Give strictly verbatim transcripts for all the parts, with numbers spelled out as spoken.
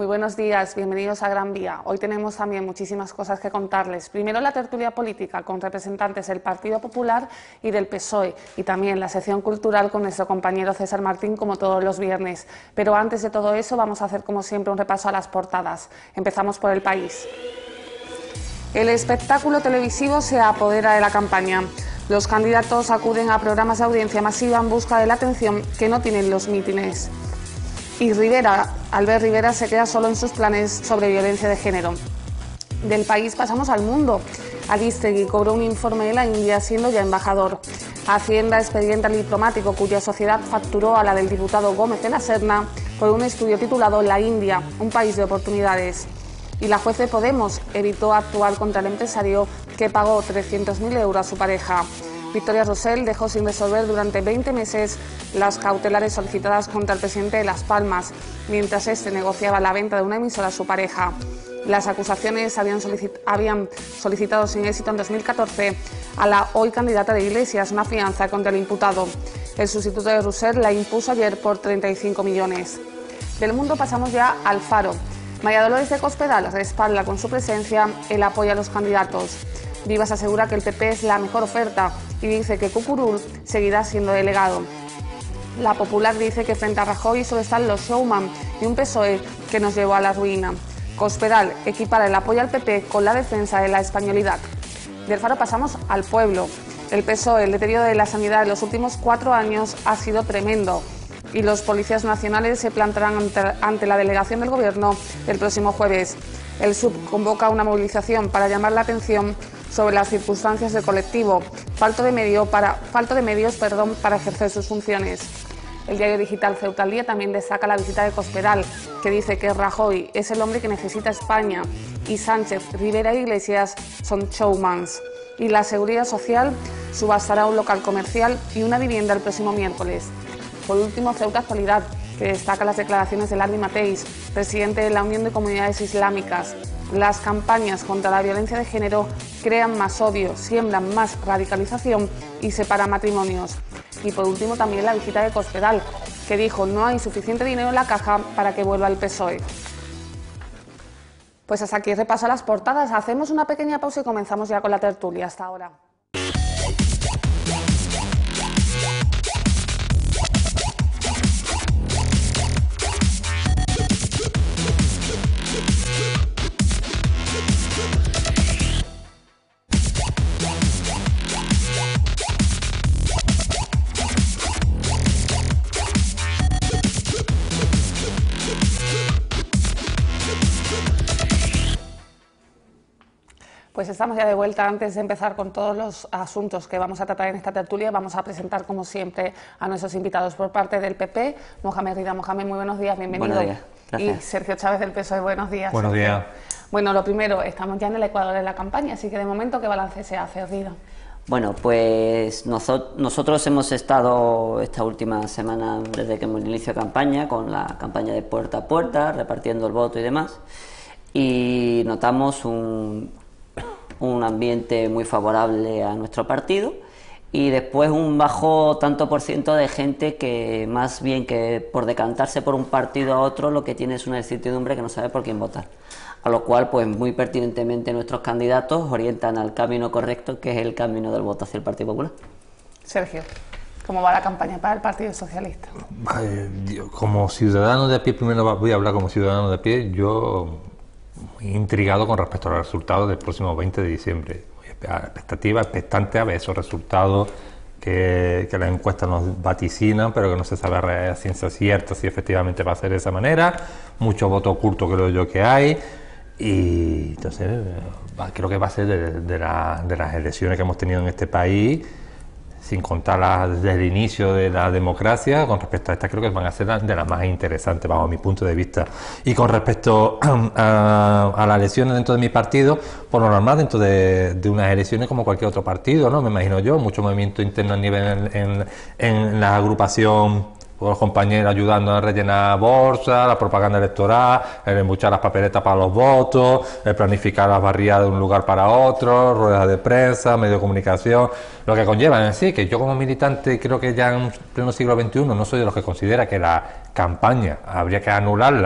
Muy buenos días, bienvenidos a Gran Vía. Hoy tenemos también muchísimas cosas que contarles. Primero la tertulia política con representantes del Partido Popular y del P S O E y también la sección cultural con nuestro compañero César Martín como todos los viernes. Pero antes de todo eso vamos a hacer como siempre un repaso a las portadas. Empezamos por El País. El espectáculo televisivo se apodera de la campaña. Los candidatos acuden a programas de audiencia masiva en busca de la atención que no tienen los mítines. Y Rivera, Albert Rivera se queda solo en sus planes sobre violencia de género. Del País pasamos al Mundo. Aristegui cobró un informe de la India siendo ya embajador. Hacienda expediente al diplomático cuya sociedad facturó a la del diputado Gómez de la Serna por un estudio titulado La India, un país de oportunidades. Y la juez de Podemos evitó actuar contra el empresario que pagó trescientos mil euros a su pareja. Victoria Rosell dejó sin resolver durante veinte meses las cautelares solicitadas contra el presidente de Las Palmas, mientras este negociaba la venta de una emisora a su pareja. Las acusaciones habían, solicit habían solicitado sin éxito en dos mil catorce a la hoy candidata de Iglesias una fianza contra el imputado. El sustituto de Rosell la impuso ayer por treinta y cinco millones. Del Mundo pasamos ya al Faro. María Dolores de Cospedal respalda con su presencia el apoyo a los candidatos. Vivas asegura que el P P es la mejor oferta y dice que Cucurul seguirá siendo delegado. La Popular dice que frente a Rajoy solo están los showman y un P S O E que nos llevó a la ruina. Cospedal equipara el apoyo al P P con la defensa de la españolidad. Del Faro pasamos al Pueblo. El P S O E, el deterioro de la sanidad en los últimos cuatro años ha sido tremendo y los policías nacionales se plantarán ante, ante la delegación del Gobierno el próximo jueves. El S U B convoca una movilización para llamar la atención sobre las circunstancias del colectivo, falto de, medio para, falto de medios perdón, para ejercer sus funciones. El diario digital Ceuta al Día también destaca la visita de Cospedal, que dice que Rajoy es el hombre que necesita España y Sánchez, Rivera e Iglesias son showmans. Y la Seguridad Social subastará un local comercial y una vivienda el próximo miércoles. Por último, Ceuta Actualidad, que destaca las declaraciones de Larry Mateis, presidente de la Unión de Comunidades Islámicas. Las campañas contra la violencia de género crean más odio, siembran más radicalización y separan matrimonios. Y por último también la visita de Cospedal, que dijo no hay suficiente dinero en la caja para que vuelva el P S O E. Pues hasta aquí repaso a las portadas, hacemos una pequeña pausa y comenzamos ya con la tertulia. Hasta ahora. Pues estamos ya de vuelta. Antes de empezar con todos los asuntos que vamos a tratar en esta tertulia, vamos a presentar como siempre a nuestros invitados por parte del P P. Mohamed Rida. Mohamed, muy buenos días, bienvenido. Buenos días, gracias. Y Sergio Chávez del P S O E, buenos días. Buenos Sergio. días. Bueno, lo primero, estamos ya en el Ecuador de la campaña, así que de momento, ¿qué balance se hace, Rida? Bueno, pues noso nosotros hemos estado esta última semana, desde que hemos inicio de campaña, con la campaña de puerta a puerta, repartiendo el voto y demás, y notamos un... un ambiente muy favorable a nuestro partido y después un bajo tanto por ciento de gente que más bien que por decantarse por un partido a otro lo que tiene es una incertidumbre que no sabe por quién votar, a lo cual pues muy pertinentemente nuestros candidatos orientan al camino correcto, que es el camino del voto hacia el Partido Popular. Sergio, ¿cómo va la campaña para el Partido Socialista? Yo, como ciudadano de a pie, primero voy a hablar como ciudadano de a pie, yo muy intrigado con respecto a los resultados del próximo veinte de diciembre. Expectativa, expectante a ver esos resultados que, que las encuestas nos vaticinan, pero que no se sabe a ciencia cierta si efectivamente va a ser de esa manera. Mucho voto oculto creo yo que hay. Y entonces creo que va a ser de, de, la, de las elecciones que hemos tenido en este país, sin contarlas desde el inicio de la democracia, con respecto a estas creo que van a ser de las más interesantes bajo mi punto de vista. Y con respecto a, a las elecciones dentro de mi partido, por lo normal dentro de, de unas elecciones como cualquier otro partido, ¿no? Me imagino yo, mucho movimiento interno a nivel en, en, en la agrupación, por los compañeros ayudando a rellenar bolsas, la propaganda electoral, el embuchar las papeletas para los votos, el planificar las barriadas de un lugar para otro, ruedas de prensa, medios de comunicación, lo que conlleva en sí, que yo como militante creo que ya en pleno siglo veintiuno no soy de los que considera que la campaña habría que anularla,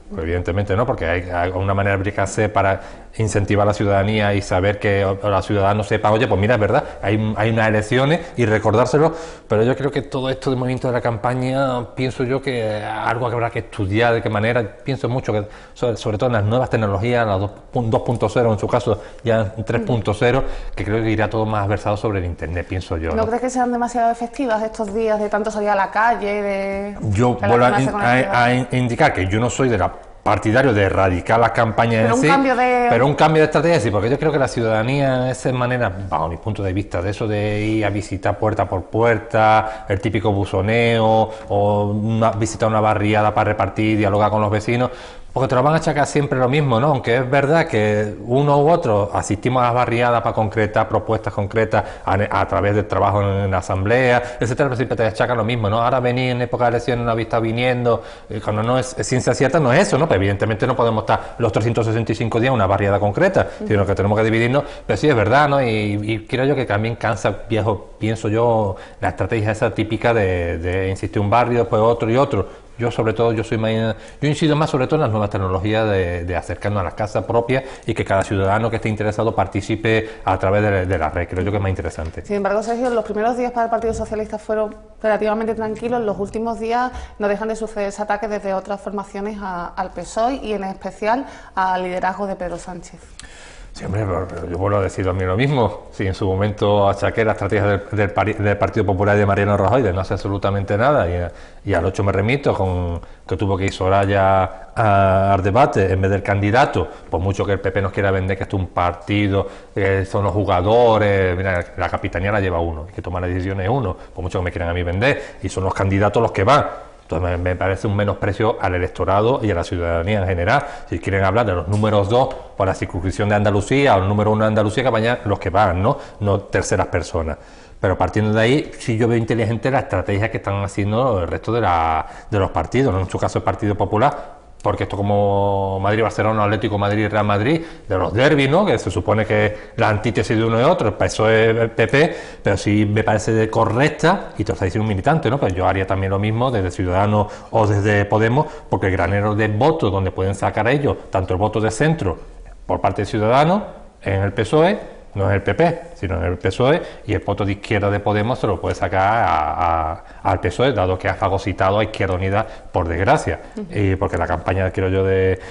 Pues evidentemente no, porque hay, hay una manera de aplicarse para incentivar a la ciudadanía y saber que los ciudadanos sepan, oye, pues mira, es verdad, hay, hay unas elecciones y recordárselo, pero yo creo que todo esto del movimiento de la campaña, pienso yo que algo que habrá que estudiar, de qué manera, pienso mucho que sobre, sobre todo en las nuevas tecnologías, las dos punto cero en su caso, ya en tres punto cero, que creo que irá todo más versado sobre el Internet, pienso yo. ¿No, ¿No crees que sean demasiado efectivas estos días de tanto salir a la calle? De yo vuelvo a, a, a indicar que yo no soy de la partidario de erradicar las campañas pero en un sí, cambio de... pero un cambio de estrategia sí, porque yo creo que la ciudadanía, esa manera, bajo mi punto de vista, de eso de ir a visitar puerta por puerta, el típico buzoneo, o una, visitar una barriada para repartir, dialogar con los vecinos, porque te lo van a achacar siempre lo mismo, ¿no? Aunque es verdad que uno u otro asistimos a las barriadas para concretar propuestas concretas a, a través del trabajo en, en la asamblea, etcétera, pero siempre te achacan lo mismo, ¿no? Ahora venir en época de elecciones, no habéis estado viniendo, eh, cuando no es, es ciencia cierta, no es eso, ¿no? Pero evidentemente no podemos estar los trescientos sesenta y cinco días en una barriada concreta, uh-huh. sino que tenemos que dividirnos, pero sí es verdad, ¿no? Y, y creo yo que también cansa, viejo, pienso yo, la estrategia esa típica de, de insistir un barrio, después otro y otro. Yo sobre todo, yo soy más, yo incido más sobre todo en las nuevas tecnologías de, de acercarnos a las casas propias y que cada ciudadano que esté interesado participe a través de, de la red, creo yo que es más interesante. Sin embargo, Sergio, los primeros días para el Partido Socialista fueron relativamente tranquilos, los últimos días no dejan de sucederse ataques desde otras formaciones a, al P S O E y en especial al liderazgo de Pedro Sánchez. Sí, hombre, pero yo vuelvo a decir a mí lo mismo. Si en su momento achaqué la estrategia del, del, del Partido Popular y de Mariano Rajoy de no hacer absolutamente nada, y, y al ocho me remito con que tuvo que ir Soraya a, al debate en vez del candidato, por mucho que el P P nos quiera vender que esto es un partido, que son los jugadores, mira, la capitanía la lleva uno, y que toma las decisiones uno, por mucho que me quieran a mí vender, y son los candidatos los que van. Entonces me, me parece un menosprecio al electorado y a la ciudadanía en general. Si quieren hablar de los números dos por la circunscripción de Andalucía o el número uno de Andalucía, que vayan los que van, ¿no? No terceras personas. Pero partiendo de ahí, sí yo veo inteligente la estrategia que están haciendo el resto de, la, de los partidos, ¿no? En su caso el Partido Popular, porque esto como Madrid-Barcelona, Atlético Madrid y Real Madrid, de los derbis, ¿no? Que se supone que la antítesis de uno y otro, el P S O E, el P P, pero sí me parece de correcta, y te lo está diciendo un militante, ¿no? Pues yo haría también lo mismo desde Ciudadanos o desde Podemos, porque el granero de votos donde pueden sacar a ellos, tanto el voto de centro por parte de Ciudadanos, en el P S O E, no es el P P, sino en el P S O E, y el voto de izquierda de Podemos se lo puede sacar a, a, al P S O E, dado que ha fagocitado a Izquierda Unida, por desgracia. Uh-huh. Y porque la campaña, creo yo, de,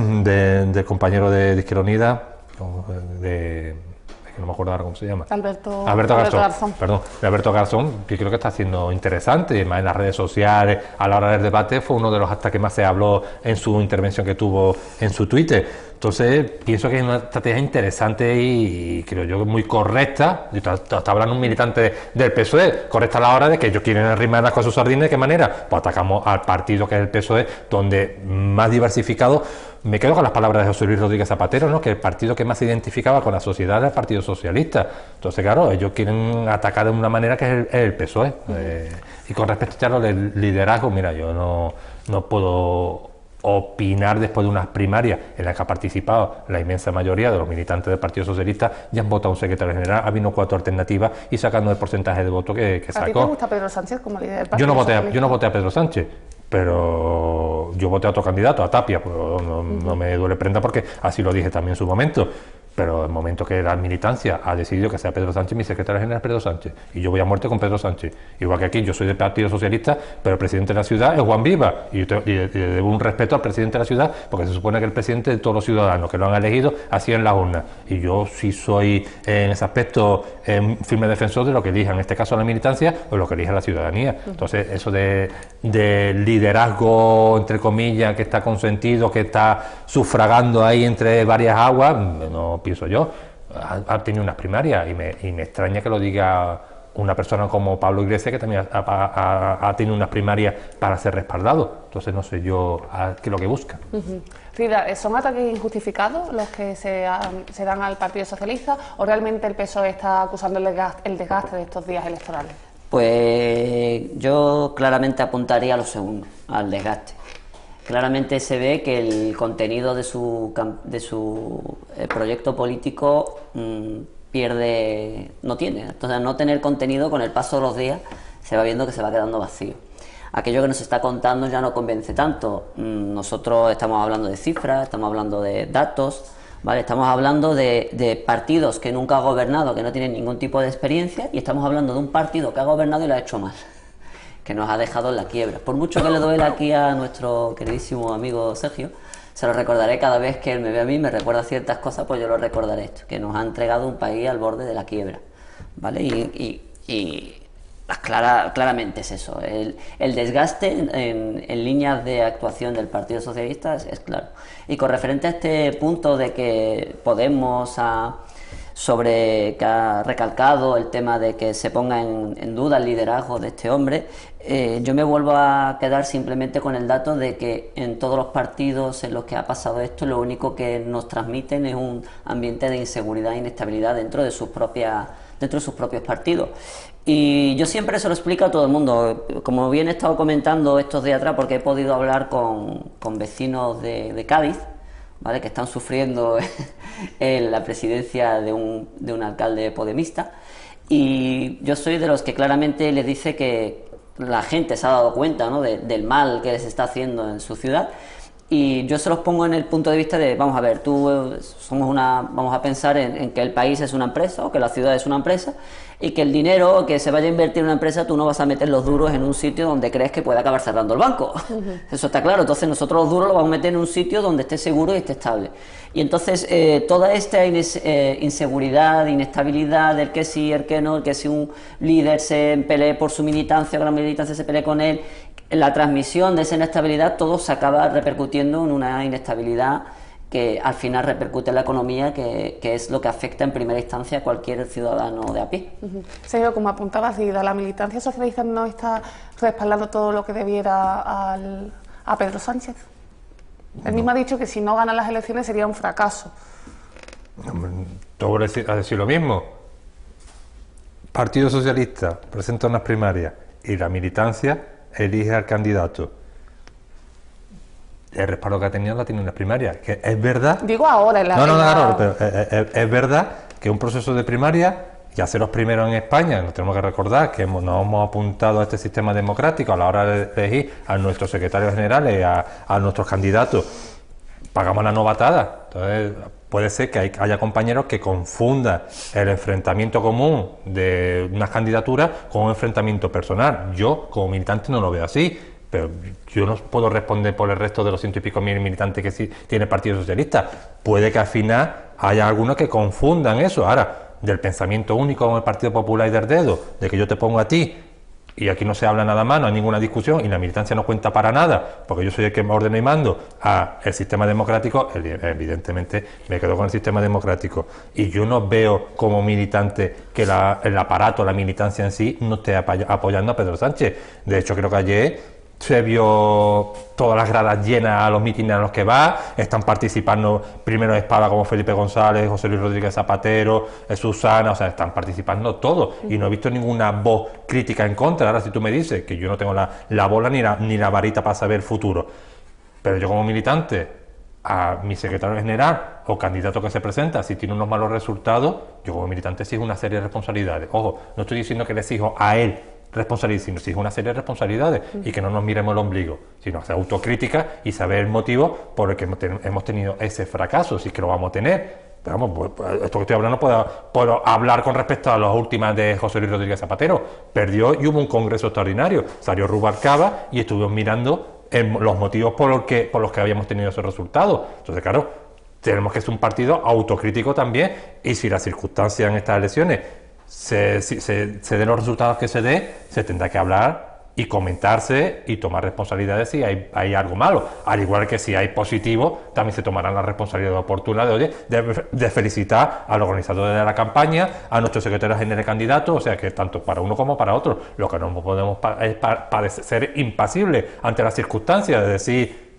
de, de compañero de, de Izquierda Unida, de... que no me acuerdo ahora cómo se llama. Alberto, Alberto, Garzón, Alberto Garzón. Perdón, de Alberto Garzón, que creo que está haciendo interesante, y más en las redes sociales, a la hora del debate, fue uno de los hasta que más se habló en su intervención que tuvo en su Twitter. Entonces, pienso que es una estrategia interesante y, y creo yo muy correcta. Está, está hablando un militante del P S O E, correcta a la hora de que ellos quieren arrimar las cosas a sus sardines. ¿De qué manera? Pues atacamos al partido que es el P S O E, donde más diversificado. Me quedo con las palabras de José Luis Rodríguez Zapatero, ¿no? Que el partido que más se identificaba con la sociedad era el Partido Socialista. Entonces, claro, ellos quieren atacar de una manera que es el, el P S O E. Uh-huh. Eh, y con respecto a los liderazgos, mira, yo no, no puedo opinar después de unas primarias en las que ha participado la inmensa mayoría de los militantes del Partido Socialista, ya han votado un secretario general, ha habido cuatro alternativas y sacando el porcentaje de voto que, que sacó. ¿A ti te gusta Pedro Sánchez como líder del Partido yo no voté Socialista? a, Yo no voté a Pedro Sánchez, pero yo voté a otro candidato, a Tapia, pues no, uh-huh. no me duele prenda porque así lo dije también en su momento. Pero el momento que la militancia ha decidido que sea Pedro Sánchez, mi secretario general es Pedro Sánchez, y yo voy a muerte con Pedro Sánchez. Igual que aquí, yo soy del Partido Socialista, pero el presidente de la ciudad es Juan Viva, y yo le debo un respeto al presidente de la ciudad, porque se supone que el presidente de todos los ciudadanos que lo han elegido así en las urnas. Y yo sí soy, en ese aspecto, eh, firme defensor de lo que elija, en este caso la militancia, o lo que elija la ciudadanía. Entonces, eso de, de liderazgo, entre comillas, que está consentido, que está sufragando ahí entre varias aguas, no pienso yo, ha, ha tenido unas primarias y me, y me extraña que lo diga una persona como Pablo Iglesias, que también ha, ha, ha tenido unas primarias para ser respaldado. Entonces no sé yo a, qué es lo que busca. Uh-huh. Frida, ¿son ataques injustificados los que se, um, se dan al Partido Socialista o realmente el P S O E está acusando el desgaste, el desgaste de estos días electorales? Pues yo claramente apuntaría a lo segundo, al desgaste. Claramente se ve que el contenido de su, de su eh, proyecto político mmm, pierde, no tiene. Entonces, al no tener contenido, con el paso de los días se va viendo que se va quedando vacío. aquello que nos está contando ya no convence tanto. Nosotros estamos hablando de cifras, estamos hablando de datos, ¿vale? Estamos hablando de, de partidos que nunca ha gobernado, que no tienen ningún tipo de experiencia, y estamos hablando de un partido que ha gobernado y lo ha hecho mal, que nos ha dejado en la quiebra. Por mucho que le duele aquí a nuestro queridísimo amigo Sergio, se lo recordaré cada vez que él me ve a mí, me recuerda ciertas cosas, pues yo lo recordaré esto, que nos ha entregado un país al borde de la quiebra, ¿vale? Y, y, y clara, claramente es eso, el, el desgaste en, en líneas de actuación del Partido Socialista es, es claro. Y con referente a este punto de que Podemos ha, sobre que ha recalcado el tema de que se ponga en, en duda el liderazgo de este hombre, eh, yo me vuelvo a quedar simplemente con el dato de que en todos los partidos en los que ha pasado esto, lo único que nos transmiten es un ambiente de inseguridad e inestabilidad dentro de sus propias, dentro de sus propios partidos. Y yo siempre se lo explico a todo el mundo, como bien he estado comentando estos días atrás, porque he podido hablar con, con vecinos de, de Cádiz, ¿vale?, que están sufriendo en la presidencia de un, de un alcalde podemista, y yo soy de los que claramente les dice que la gente se ha dado cuenta, ¿no?, de, del mal que les está haciendo en su ciudad. Y yo se los pongo en el punto de vista de, vamos a ver, tú somos una, vamos a pensar en, en que el país es una empresa o que la ciudad es una empresa, y que el dinero que se vaya a invertir en una empresa tú no vas a meter los duros en un sitio donde crees que puede acabar cerrando el banco. Uh-huh. Eso está claro. Entonces nosotros los duros los vamos a meter en un sitio donde esté seguro y esté estable. Y entonces eh, toda esta ines, eh, inseguridad, inestabilidad, el que sí, el que no, el que si un líder se pelee por su militancia o la militancia se pelee con él, la transmisión de esa inestabilidad, todo se acaba repercutiendo en una inestabilidad que al final repercute en la economía, que, que es lo que afecta en primera instancia a cualquier ciudadano de a pie. Uh-huh. Sergio, como apuntabas, la militancia socialista no está respaldando todo lo que debiera al, a Pedro Sánchez. Él no. mismo ha dicho que si no gana las elecciones sería un fracaso. Te voy a decir, a decir lo mismo. Partido Socialista presenta unas primarias y la militancia elige al candidato. El respaldo que ha tenido la tiene en las primarias. Que es verdad. Digo ahora en la. No, no, no, no, pero es, es, es verdad que un proceso de primaria, ya ser los primeros en España, nos tenemos que recordar que hemos, nos hemos apuntado a este sistema democrático a la hora de elegir a nuestros secretarios generales, a, a nuestros candidatos. Pagamos la novatada. Entonces, puede ser que hay, haya compañeros que confundan el enfrentamiento común de unas candidaturas con un enfrentamiento personal. Yo, como militante, no lo veo así. Pero yo no puedo responder por el resto de los ciento y pico mil militantes que sí tiene el Partido Socialista. Puede que al final haya algunos que confundan eso. Ahora, del pensamiento único con el Partido Popular y del dedo, de que yo te pongo a ti y aquí no se habla nada más, no hay ninguna discusión y la militancia no cuenta para nada, porque yo soy el que me ordeno y mando a el sistema democrático, evidentemente me quedo con el sistema democrático. Y yo no veo como militante que la, el aparato, la militancia en sí, no esté apoyando a Pedro Sánchez. De hecho, creo que ayer se vio todas las gradas llenas a los mítines a los que va, están participando primero de espada como Felipe González, José Luis Rodríguez Zapatero, Susana, o sea, están participando todos y no he visto ninguna voz crítica en contra. Ahora, si tú me dices que yo no tengo la, la bola ni la, ni la varita para saber el futuro, pero yo como militante, a mi secretario general o candidato que se presenta, si tiene unos malos resultados, yo como militante exijo una serie de responsabilidades. Ojo, no estoy diciendo que le exijo a él responsabilidad, sino exige una serie de responsabilidades y que no nos miremos el ombligo, sino hacer autocrítica y saber el motivo por el que hemos tenido ese fracaso, si es que lo vamos a tener. Pero vamos, esto que estoy hablando puedo, puedo hablar con respecto a las últimas de José Luis Rodríguez Zapatero. Perdió y hubo un congreso extraordinario, salió Rubalcaba y estuvimos mirando el, los motivos por los, que, por los que habíamos tenido esos resultados. Entonces, claro, tenemos que ser un partido autocrítico también, y si las circunstancias en estas elecciones Se, se, se den los resultados que se dé, se tendrá que hablar y comentarse y tomar responsabilidades si hay, hay algo malo. Al igual que si hay positivo, también se tomarán la responsabilidad oportuna de, oye, de, de felicitar al organizador de la campaña, a nuestro secretario general candidato, o sea que tanto para uno como para otro. Lo que no podemos pa es pa parecer impasibles ante las circunstancias, es decir,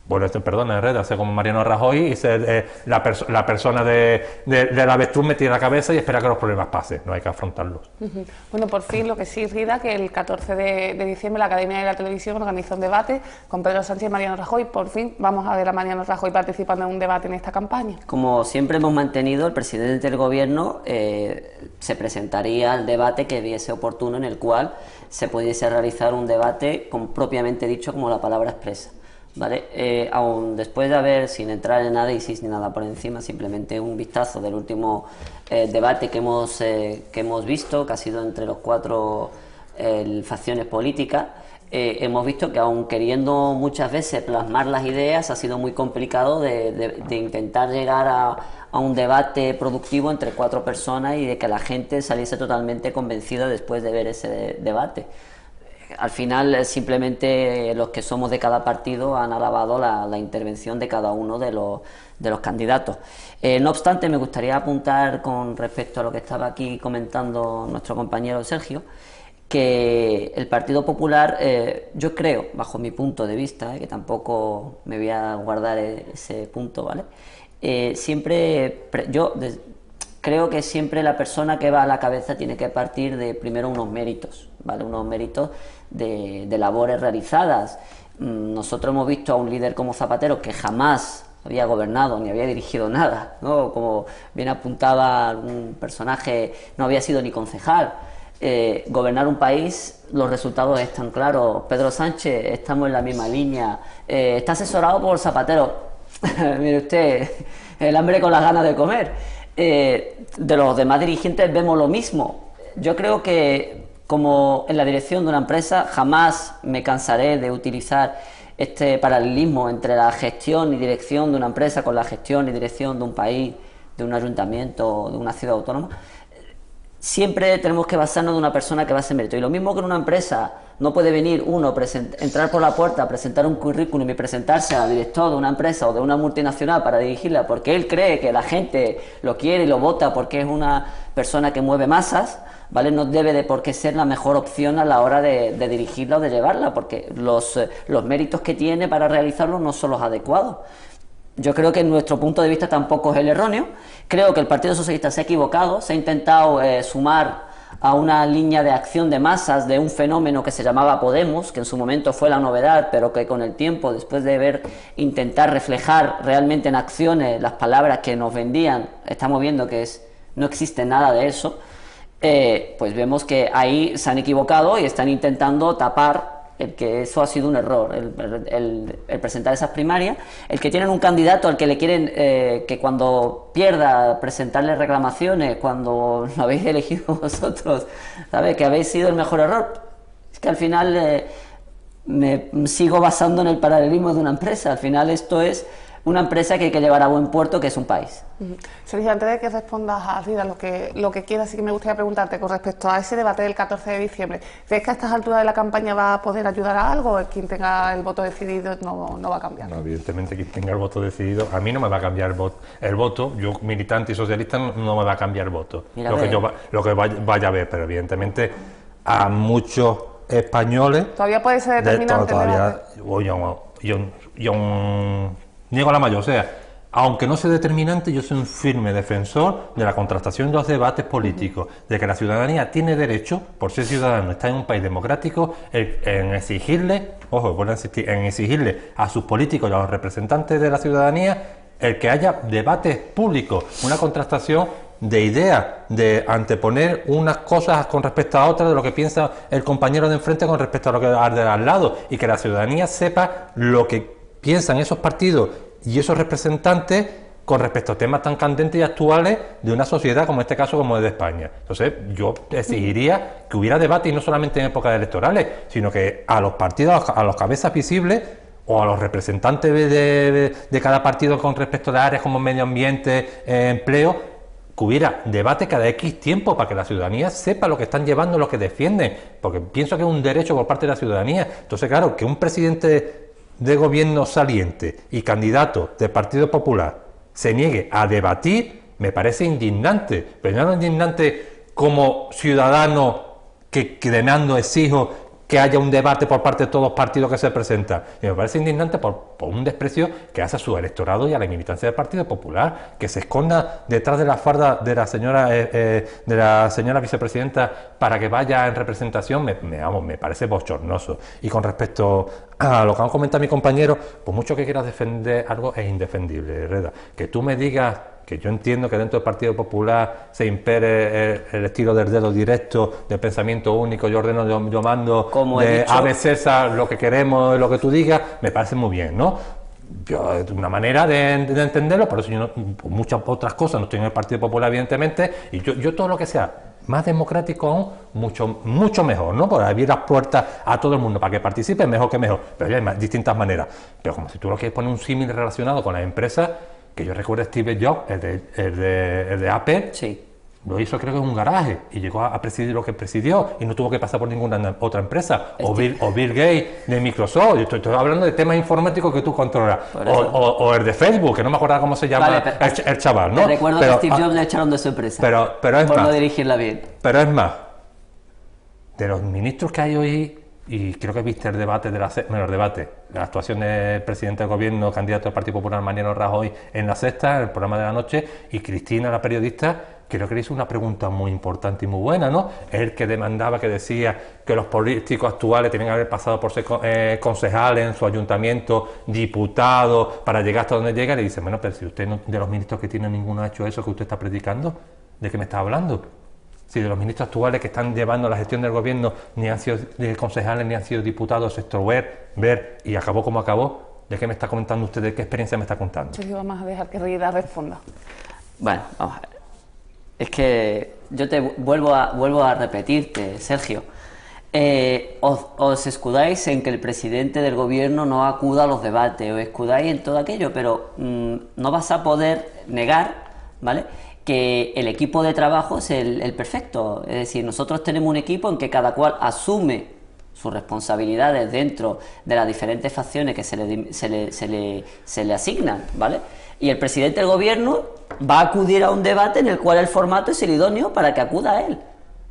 bueno, perdona, Herrera, ser como Mariano Rajoy y ser eh, la, perso la persona de, de, de la avestruz metida en la cabeza y esperar que los problemas pasen, no hay que afrontarlos. Uh-huh. Bueno, por fin, lo que sí, Rida, que el catorce de, de diciembre la Academia de la Televisión organiza un debate con Pedro Sánchez y Mariano Rajoy. Por fin vamos a ver a Mariano Rajoy participando en un debate en esta campaña. Como siempre hemos mantenido, el presidente del Gobierno eh, se presentaría al debate que viese oportuno, en el cual se pudiese realizar un debate con, propiamente dicho, como la palabra expresa. ¿Vale? Eh, aún después de haber, sin entrar en análisis ni nada por encima, simplemente un vistazo del último eh, debate que hemos, eh, que hemos visto, que ha sido entre los cuatro eh, facciones políticas, eh, hemos visto que aun queriendo muchas veces plasmar las ideas, ha sido muy complicado de, de, de intentar llegar a, a un debate productivo entre cuatro personas y de que la gente saliese totalmente convencida después de ver ese de, debate. Al final, simplemente los que somos de cada partido han alabado la, la intervención de cada uno de los, de los candidatos. Eh, no obstante, me gustaría apuntar con respecto a lo que estaba aquí comentando nuestro compañero Sergio, que el Partido Popular, eh, yo creo, bajo mi punto de vista, eh, que tampoco me voy a guardar ese punto, ¿vale? Eh, siempre, yo des, creo que siempre la persona que va a la cabeza tiene que partir de primero unos méritos, ¿vale? Unos méritos de, de labores realizadas. Nosotros hemos visto a un líder como Zapatero que jamás había gobernado ni había dirigido nada, ¿no? Como bien apuntaba un personaje, no había sido ni concejal. Eh, gobernar un país, los resultados están claros. Pedro Sánchez, estamos en la misma línea. Eh, está asesorado por Zapatero. Mire usted, el hambre con las ganas de comer. Eh, de los demás dirigentes vemos lo mismo. Yo creo que, como en la dirección de una empresa, jamás me cansaré de utilizar este paralelismo entre la gestión y dirección de una empresa con la gestión y dirección de un país, de un ayuntamiento, de una ciudad autónoma. Siempre tenemos que basarnos de una persona que base en mérito. Y lo mismo que en una empresa no puede venir uno, entrar por la puerta, presentar un currículum y presentarse al director de una empresa o de una multinacional para dirigirla porque él cree que la gente lo quiere y lo vota porque es una persona que mueve masas, ¿vale? No debe de por qué ser la mejor opción a la hora de, de dirigirla o de llevarla, porque los, los méritos que tiene para realizarlo no son los adecuados. Yo creo que nuestro punto de vista tampoco es el erróneo. Creo que el Partido Socialista se ha equivocado, se ha intentado eh, sumar a una línea de acción de masas de un fenómeno que se llamaba Podemos, que en su momento fue la novedad, pero que con el tiempo, después de ver intentar reflejar realmente en acciones las palabras que nos vendían, estamos viendo que es, no existe nada de eso. Eh, pues vemos que ahí se han equivocado y están intentando tapar el que eso ha sido un error, el, el, el presentar esas primarias, el que tienen un candidato al que le quieren eh, que cuando pierda presentarle reclamaciones cuando lo habéis elegido vosotros, ¿sabes? Que habéis sido el mejor error. Es que al final eh, me sigo basando en el paralelismo de una empresa. Al final esto es una empresa que hay que llevar a buen puerto, que es un país. Uh-huh. Sergio, antes de que respondas a Rida lo que, lo que quieras, sí que me gustaría preguntarte con respecto a ese debate del catorce de diciembre. ¿Crees que a estas alturas de la campaña va a poder ayudar a algo? ¿O quien tenga el voto decidido no, no va a cambiar? No, evidentemente, quien tenga el voto decidido, a mí no me va a cambiar el voto. El voto, yo militante y socialista, no, no me va a cambiar el voto. Mira, lo, que yo, lo que vaya, vaya a ver, pero evidentemente a muchos españoles... ¿Todavía puede ser determinante? De, todavía, yo, yo, yo, niego la mayor, o sea, aunque no sea determinante, yo soy un firme defensor de la contrastación de los debates políticos, de que la ciudadanía tiene derecho, por ser ciudadano, está en un país democrático, en exigirle, ojo, vuelvo a insistir, en exigirle a sus políticos y a los representantes de la ciudadanía el que haya debates públicos, una contrastación de ideas, de anteponer unas cosas con respecto a otras, de lo que piensa el compañero de enfrente con respecto a lo que hay de al lado, y que la ciudadanía sepa lo que piensan esos partidos y esos representantes con respecto a temas tan candentes y actuales de una sociedad como en este caso como es de España. Entonces yo exigiría que hubiera debate, y no solamente en épocas electorales, sino que a los partidos, a los cabezas visibles o a los representantes de, de, de cada partido con respecto a áreas como medio ambiente, eh, empleo, que hubiera debate cada X tiempo para que la ciudadanía sepa lo que están llevando, lo que defienden, porque pienso que es un derecho por parte de la ciudadanía. Entonces, claro, que un presidente de gobierno saliente y candidato del Partido Popular se niegue a debatir, me parece indignante, pero no indignante como ciudadano que, que demando, exijo que haya un debate por parte de todos los partidos que se presentan. Y me parece indignante por, por un desprecio que hace a su electorado y a la militancia del Partido Popular, que se esconda detrás de la farda de la señora eh, eh, de la señora vicepresidenta para que vaya en representación, me, me, vamos, me parece bochornoso. Y con respecto a lo que han comentado mi compañero, pues mucho que quieras defender algo es indefendible, Herrera. Que tú me digas, que yo entiendo que dentro del Partido Popular se impere el, el estilo del dedo directo, del pensamiento único, yo ordeno, yo, yo mando, como de dicho, Ave César, lo que queremos, lo que tú digas, me parece muy bien, ¿no? Yo, es una manera de, de entenderlo, por eso yo no, por muchas otras cosas no estoy en el Partido Popular, evidentemente, y yo, yo todo lo que sea más democrático aún, mucho, mucho mejor, ¿no? Por abrir las puertas a todo el mundo para que participe, mejor que mejor, pero ya hay más, distintas maneras. Pero como si tú lo quieres poner un símil relacionado con las empresas, que yo recuerdo Steve Jobs, el de, el de, el de Apple, sí. Lo hizo creo que en un garaje y llegó a, a presidir lo que presidió y no tuvo que pasar por ninguna otra empresa. O Bill, o Bill Gates de Microsoft. Yo estoy, estoy hablando de temas informáticos que tú controlas. O, o, o el de Facebook, que no me acuerdo cómo se llama, vale, pero, el, el chaval, ¿no? Te recuerdo pero, que Steve Jobs le echaron de su empresa. Pero, pero es por más, no dirigirla bien. Pero es más, de los ministros que hay hoy, y creo que viste el debate de la, bueno, el debate, la actuación del presidente del gobierno, candidato del Partido Popular, Mariano Rajoy, en La Sexta, en el programa de la noche, y Cristina, la periodista, creo que le hizo una pregunta muy importante y muy buena, ¿no? Él que demandaba, que decía que los políticos actuales tenían que haber pasado por ser eh, concejales en su ayuntamiento, diputados, para llegar hasta donde llega, le dice, bueno, pero si usted no, de los ministros que tiene ninguno ha hecho eso que usted está predicando, ¿de qué me está hablando? Si de los ministros actuales que están llevando la gestión del gobierno ni han sido concejales ni han sido diputados, esto ver, ver y acabó como acabó, ¿de qué me está comentando usted? ¿De qué experiencia me está contando? Sí, vamos a dejar que Rida responda. Bueno, vamos a ver. Es que yo te vuelvo a, vuelvo a repetirte, Sergio. Eh, os, os escudáis en que el presidente del gobierno no acuda a los debates, os escudáis en todo aquello, pero mmm, no vas a poder negar, ¿vale?, que el equipo de trabajo es el, el perfecto. Es decir, nosotros tenemos un equipo en que cada cual asume sus responsabilidades dentro de las diferentes facciones que se le, se le, se le, se le asignan, ¿vale? Y el presidente del gobierno va a acudir a un debate en el cual el formato es el idóneo para que acuda a él.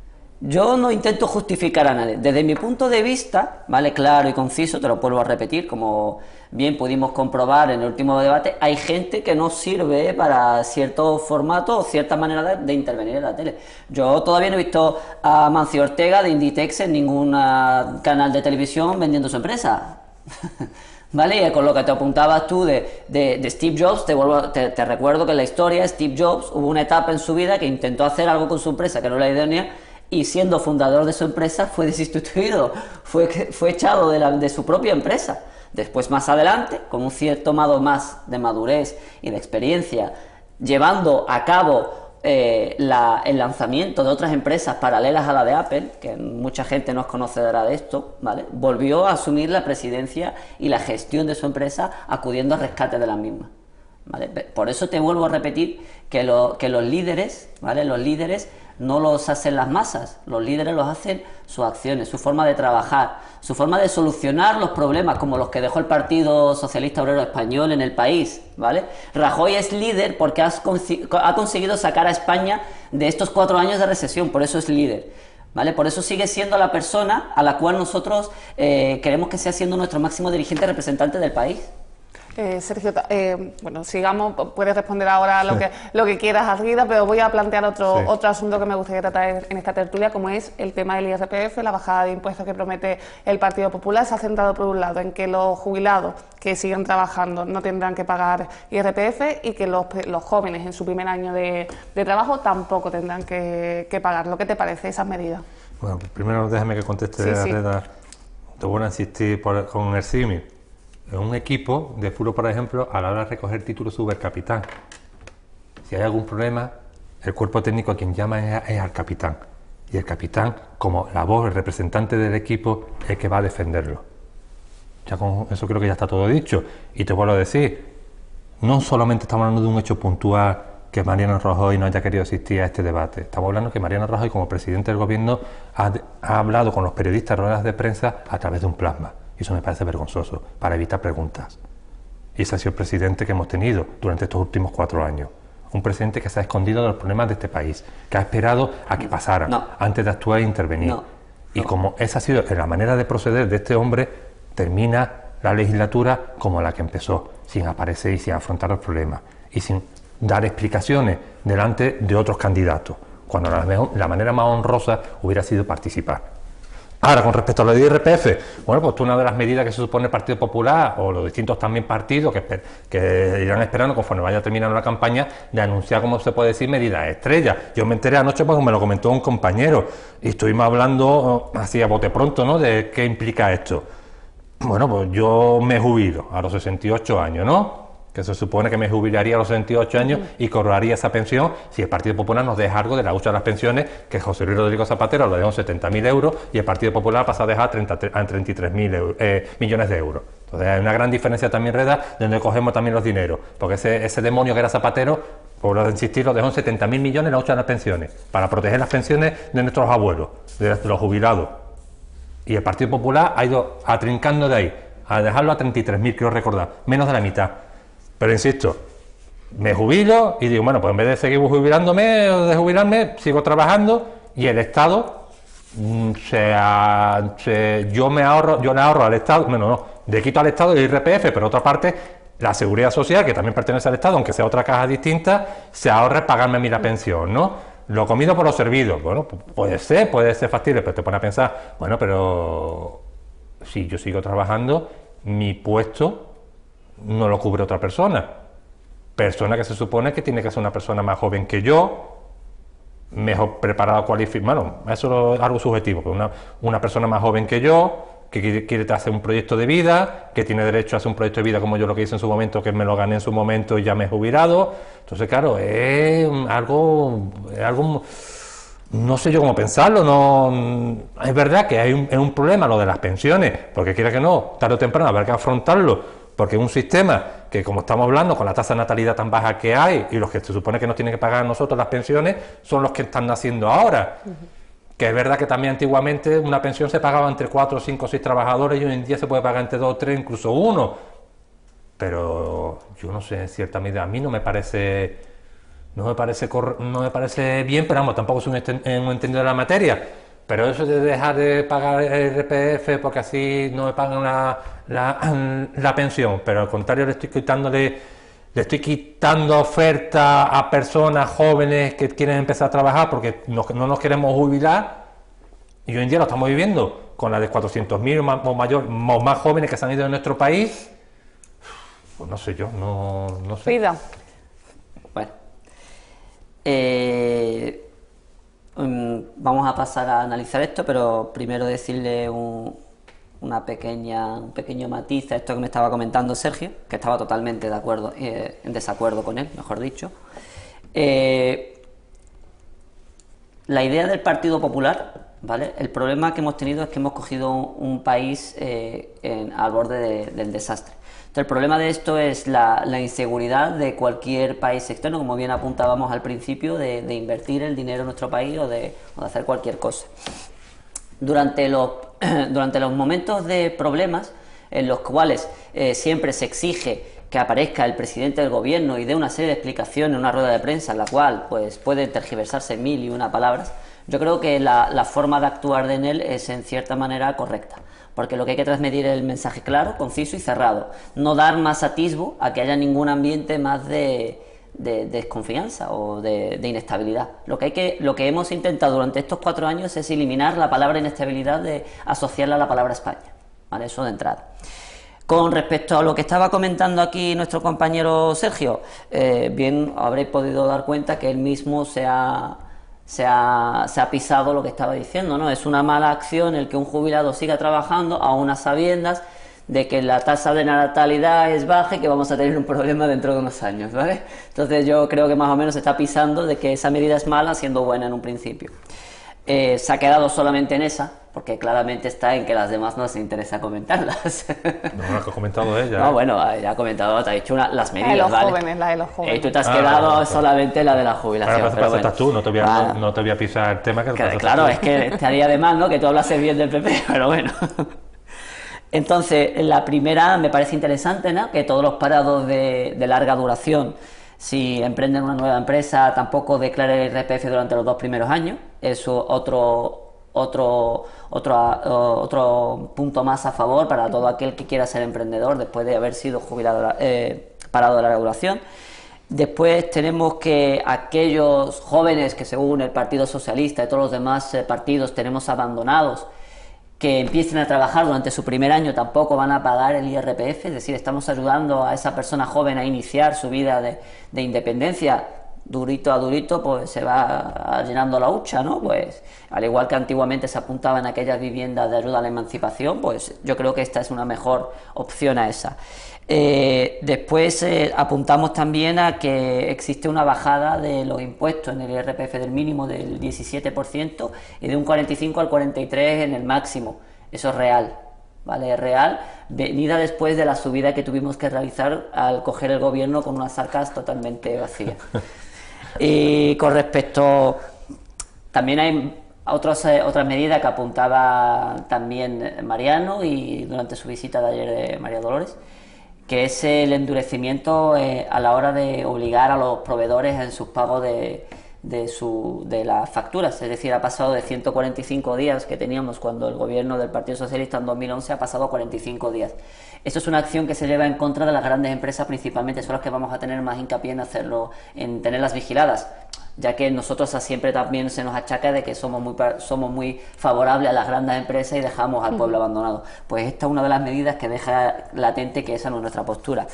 Yo no intento justificar a nadie. Desde mi punto de vista, ¿vale?, claro y conciso, te lo vuelvo a repetir, como bien pudimos comprobar en el último debate, hay gente que no sirve para cierto formato o cierta manera de, de intervenir en la tele. Yo todavía no he visto a Mancio Ortega de Inditex en ningún canal de televisión vendiendo su empresa. ¿Vale? Y con lo que te apuntabas tú de, de, de Steve Jobs, te, vuelvo, te, te recuerdo que en la historia Steve Jobs hubo una etapa en su vida que intentó hacer algo con su empresa que no era idónea, y siendo fundador de su empresa fue destituido, fue, fue echado de, la, de su propia empresa. Después, más adelante, con un cierto modo más de madurez y de experiencia, llevando a cabo eh, la, el lanzamiento de otras empresas paralelas a la de Apple, que mucha gente no es conocedora de esto, ¿vale?, volvió a asumir la presidencia y la gestión de su empresa, acudiendo al rescate de la misma, ¿vale? Por eso te vuelvo a repetir que, lo, que los líderes, ¿vale?, los líderes no los hacen las masas, los líderes los hacen sus acciones, su forma de trabajar, su forma de solucionar los problemas como los que dejó el Partido Socialista Obrero Español en el país, ¿vale? Rajoy es líder porque has ha conseguido sacar a España de estos cuatro años de recesión, por eso es líder, ¿vale? Por eso sigue siendo la persona a la cual nosotros eh, queremos que sea siendo nuestro máximo dirigente representante del país. Eh, Sergio, eh, bueno, sigamos, puedes responder ahora lo que, lo que quieras, Arrida, pero voy a plantear otro, sí. otro asunto que me gustaría tratar en esta tertulia, como es el tema del I R P F, la bajada de impuestos que promete el Partido Popular. Se ha centrado, por un lado, en que los jubilados que siguen trabajando no tendrán que pagar I R P F y que los, los jóvenes en su primer año de, de trabajo tampoco tendrán que, que pagarlo. ¿Qué te parece esas medidas? Bueno, primero déjame que conteste, sí, Arrida. Sí. Te voy a insistir por, con el símil. En un equipo de fútbol, por ejemplo, a la hora de recoger título sube el capitán. Si hay algún problema, el cuerpo técnico a quien llama es, es al capitán. Y el capitán, como la voz, el representante del equipo, es el que va a defenderlo. Ya con eso creo que ya está todo dicho. Y te vuelvo a decir, no solamente estamos hablando de un hecho puntual que Mariano Rajoy no haya querido asistir a este debate. Estamos hablando que Mariano Rajoy, como presidente del gobierno, ha, ha hablado con los periodistas en ruedas de prensa a través de un plasma. Y eso me parece vergonzoso, para evitar preguntas. Y ese ha sido el presidente que hemos tenido durante estos últimos cuatro años. Un presidente que se ha escondido de los problemas de este país, que ha esperado a que pasaran, no. antes de actuar e intervenir. No. Y como esa ha sido la manera de proceder de este hombre, termina la legislatura como la que empezó, sin aparecer y sin afrontar los problemas, y sin dar explicaciones delante de otros candidatos, cuando la, mejor, la manera más honrosa hubiera sido participar. Ahora, con respecto a lo de I R P F, bueno, pues una de las medidas que se supone el Partido Popular o los distintos también partidos que, que irán esperando conforme vaya terminando la campaña de anunciar, como se puede decir, medidas estrellas. Yo me enteré anoche porque me lo comentó un compañero y estuvimos hablando así a bote pronto, ¿no?, de qué implica esto. Bueno, pues yo me jubilo a los sesenta y ocho años, ¿no?, que se supone que me jubilaría a los sesenta y ocho años y cobraría esa pensión si el Partido Popular nos deja algo de la hucha de las pensiones, que José Luis Rodrigo Zapatero lo dejó en setenta mil euros y el Partido Popular pasa a dejar treinta, treinta y tres mil eh, millones de euros. Entonces hay una gran diferencia también, Reda, de donde cogemos también los dineros, porque ese, ese demonio que era Zapatero, por insistir, lo dejó en setenta mil millones en la hucha de las pensiones, para proteger las pensiones de nuestros abuelos, de los jubilados. Y el Partido Popular ha ido atrincando de ahí, a dejarlo a treinta y tres mil, quiero recordar, menos de la mitad. Pero insisto, me jubilo y digo, bueno, pues en vez de seguir jubilándome o de jubilarme, sigo trabajando y el Estado, se, se, yo me ahorro, yo le ahorro al Estado, bueno, no, le quito al Estado el I R P F, pero otra parte, la Seguridad Social, que también pertenece al Estado, aunque sea otra caja distinta, se ahorra pagarme a mí la pensión, ¿no? Lo comido por lo servido, bueno, puede ser, puede ser factible, pero te pone a pensar, bueno, pero si yo sigo trabajando, mi puesto no lo cubre otra persona, persona que se supone que tiene que ser una persona más joven que yo, mejor preparada, cualificada, bueno, eso es algo subjetivo, pero una, una persona más joven que yo, que quiere, quiere hacer un proyecto de vida, que tiene derecho a hacer un proyecto de vida como yo lo que hice en su momento, que me lo gané en su momento y ya me he jubilado. Entonces, claro, es algo, es algo, no sé yo cómo pensarlo, no, es verdad que hay un, es un problema lo de las pensiones, porque quiera que no, tarde o temprano habrá que afrontarlo, porque es un sistema que, como estamos hablando, con la tasa de natalidad tan baja que hay, y los que se supone que nos tienen que pagar a nosotros las pensiones, son los que están naciendo ahora. Uh-huh. Que es verdad que también antiguamente una pensión se pagaba entre cuatro, cinco, seis trabajadores, y hoy en día se puede pagar entre dos, tres, incluso uno. Pero yo no sé, en cierta medida, a mí no me parece, no me parece, no me parece bien, pero vamos, tampoco soy un, un entendido de la materia. Pero eso de dejar de pagar el I R P F porque así no me pagan la, la, la pensión, pero al contrario le estoy quitándole, le estoy quitando oferta a personas jóvenes que quieren empezar a trabajar porque no, no nos queremos jubilar, y hoy en día lo estamos viviendo con la de cuatrocientos mil o más, o mayor, o más jóvenes que se han ido de nuestro país. Pues no sé yo, no, no sé. Vida. Bueno. Eh... Vamos a pasar a analizar esto, pero primero decirle un, una pequeña, un pequeño matiz a esto que me estaba comentando Sergio, que estaba totalmente de acuerdo, eh, en desacuerdo con él, mejor dicho. Eh, la idea del Partido Popular, ¿vale? El problema que hemos tenido es que hemos cogido un, un país eh, en, al borde de, del desastre. El problema de esto es la, la inseguridad de cualquier país externo, como bien apuntábamos al principio, de, de invertir el dinero en nuestro país o de, o de hacer cualquier cosa. Durante los, durante los momentos de problemas en los cuales eh, siempre se exige que aparezca el presidente del gobierno y dé una serie de explicaciones en una rueda de prensa en la cual pues, puede tergiversarse mil y una palabras, yo creo que la, la forma de actuar de él es en cierta manera correcta. Porque lo que hay que transmitir es el mensaje claro, conciso y cerrado. No dar más atisbo a que haya ningún ambiente más de, de, de desconfianza o de, de inestabilidad. Lo que, hay que, lo que hemos intentado durante estos cuatro años es eliminar la palabra inestabilidad, de asociarla a la palabra España. ¿Vale? Eso de entrada. Con respecto a lo que estaba comentando aquí nuestro compañero Sergio, eh, bien habréis podido dar cuenta que él mismo se ha... Se ha, se ha pisado lo que estaba diciendo, ¿no? Es una mala acción el que un jubilado siga trabajando a unas sabiendas de que la tasa de natalidad es baja y que vamos a tener un problema dentro de unos años, ¿vale? Entonces yo creo que más o menos se está pisando de que esa medida es mala siendo buena en un principio. Eh, se ha quedado solamente en esa, porque claramente está en que las demás no se interesa comentarlas. No, lo que ha comentado ella. No, bueno, ya ha comentado, te ha dicho una, las medidas, la de los ¿vale? jóvenes, la de los jóvenes. Y tú te has ah, quedado claro, claro. solamente la de la jubilación. Claro, pero bueno, tú, no te, voy a, ah, no, no te voy a pisar el tema que, que Claro, es que estaría de más, ¿no? Que tú hablases bien del P P, pero bueno. Entonces, la primera me parece interesante, ¿no? Que todos los parados de, de larga duración, si emprenden una nueva empresa, tampoco declaren el I R P F durante los dos primeros años. Eso otro... otro, otro, otro punto más a favor para todo aquel que quiera ser emprendedor después de haber sido jubilado, eh, parado de la regulación. Después tenemos que aquellos jóvenes que según el Partido Socialista y todos los demás eh, partidos tenemos abandonados, que empiecen a trabajar durante su primer año, tampoco van a pagar el I R P F, es decir, estamos ayudando a esa persona joven a iniciar su vida de, de independencia. Durito a durito pues se va llenando la hucha, ¿no? Pues al igual que antiguamente se apuntaba en aquellas viviendas de ayuda a la emancipación, pues yo creo que esta es una mejor opción a esa. Eh, después eh, apuntamos también a que existe una bajada de los impuestos en el I R P F del mínimo del diecisiete por ciento y de un cuarenta y cinco al cuarenta y tres en el máximo. Eso es real, ¿vale? Es real, venida después de la subida que tuvimos que realizar al coger el gobierno con unas arcas totalmente vacías. Y con respecto, también hay otros, eh, otras medidas que apuntaba también Mariano y durante su visita de ayer de María Dolores, que es el endurecimiento eh, a la hora de obligar a los proveedores en sus pagos de, de, su, de las facturas. Es decir, ha pasado de ciento cuarenta y cinco días que teníamos cuando el gobierno del Partido Socialista en dos mil once ha pasado a cuarenta y cinco días. Esto es una acción que se lleva en contra de las grandes empresas, principalmente son las que vamos a tener más hincapié en hacerlo, en tenerlas vigiladas, ya que nosotros siempre también se nos achaca de que somos muy, somos muy favorables a las grandes empresas y dejamos al pueblo abandonado. Pues esta es una de las medidas que deja latente que esa no es nuestra postura.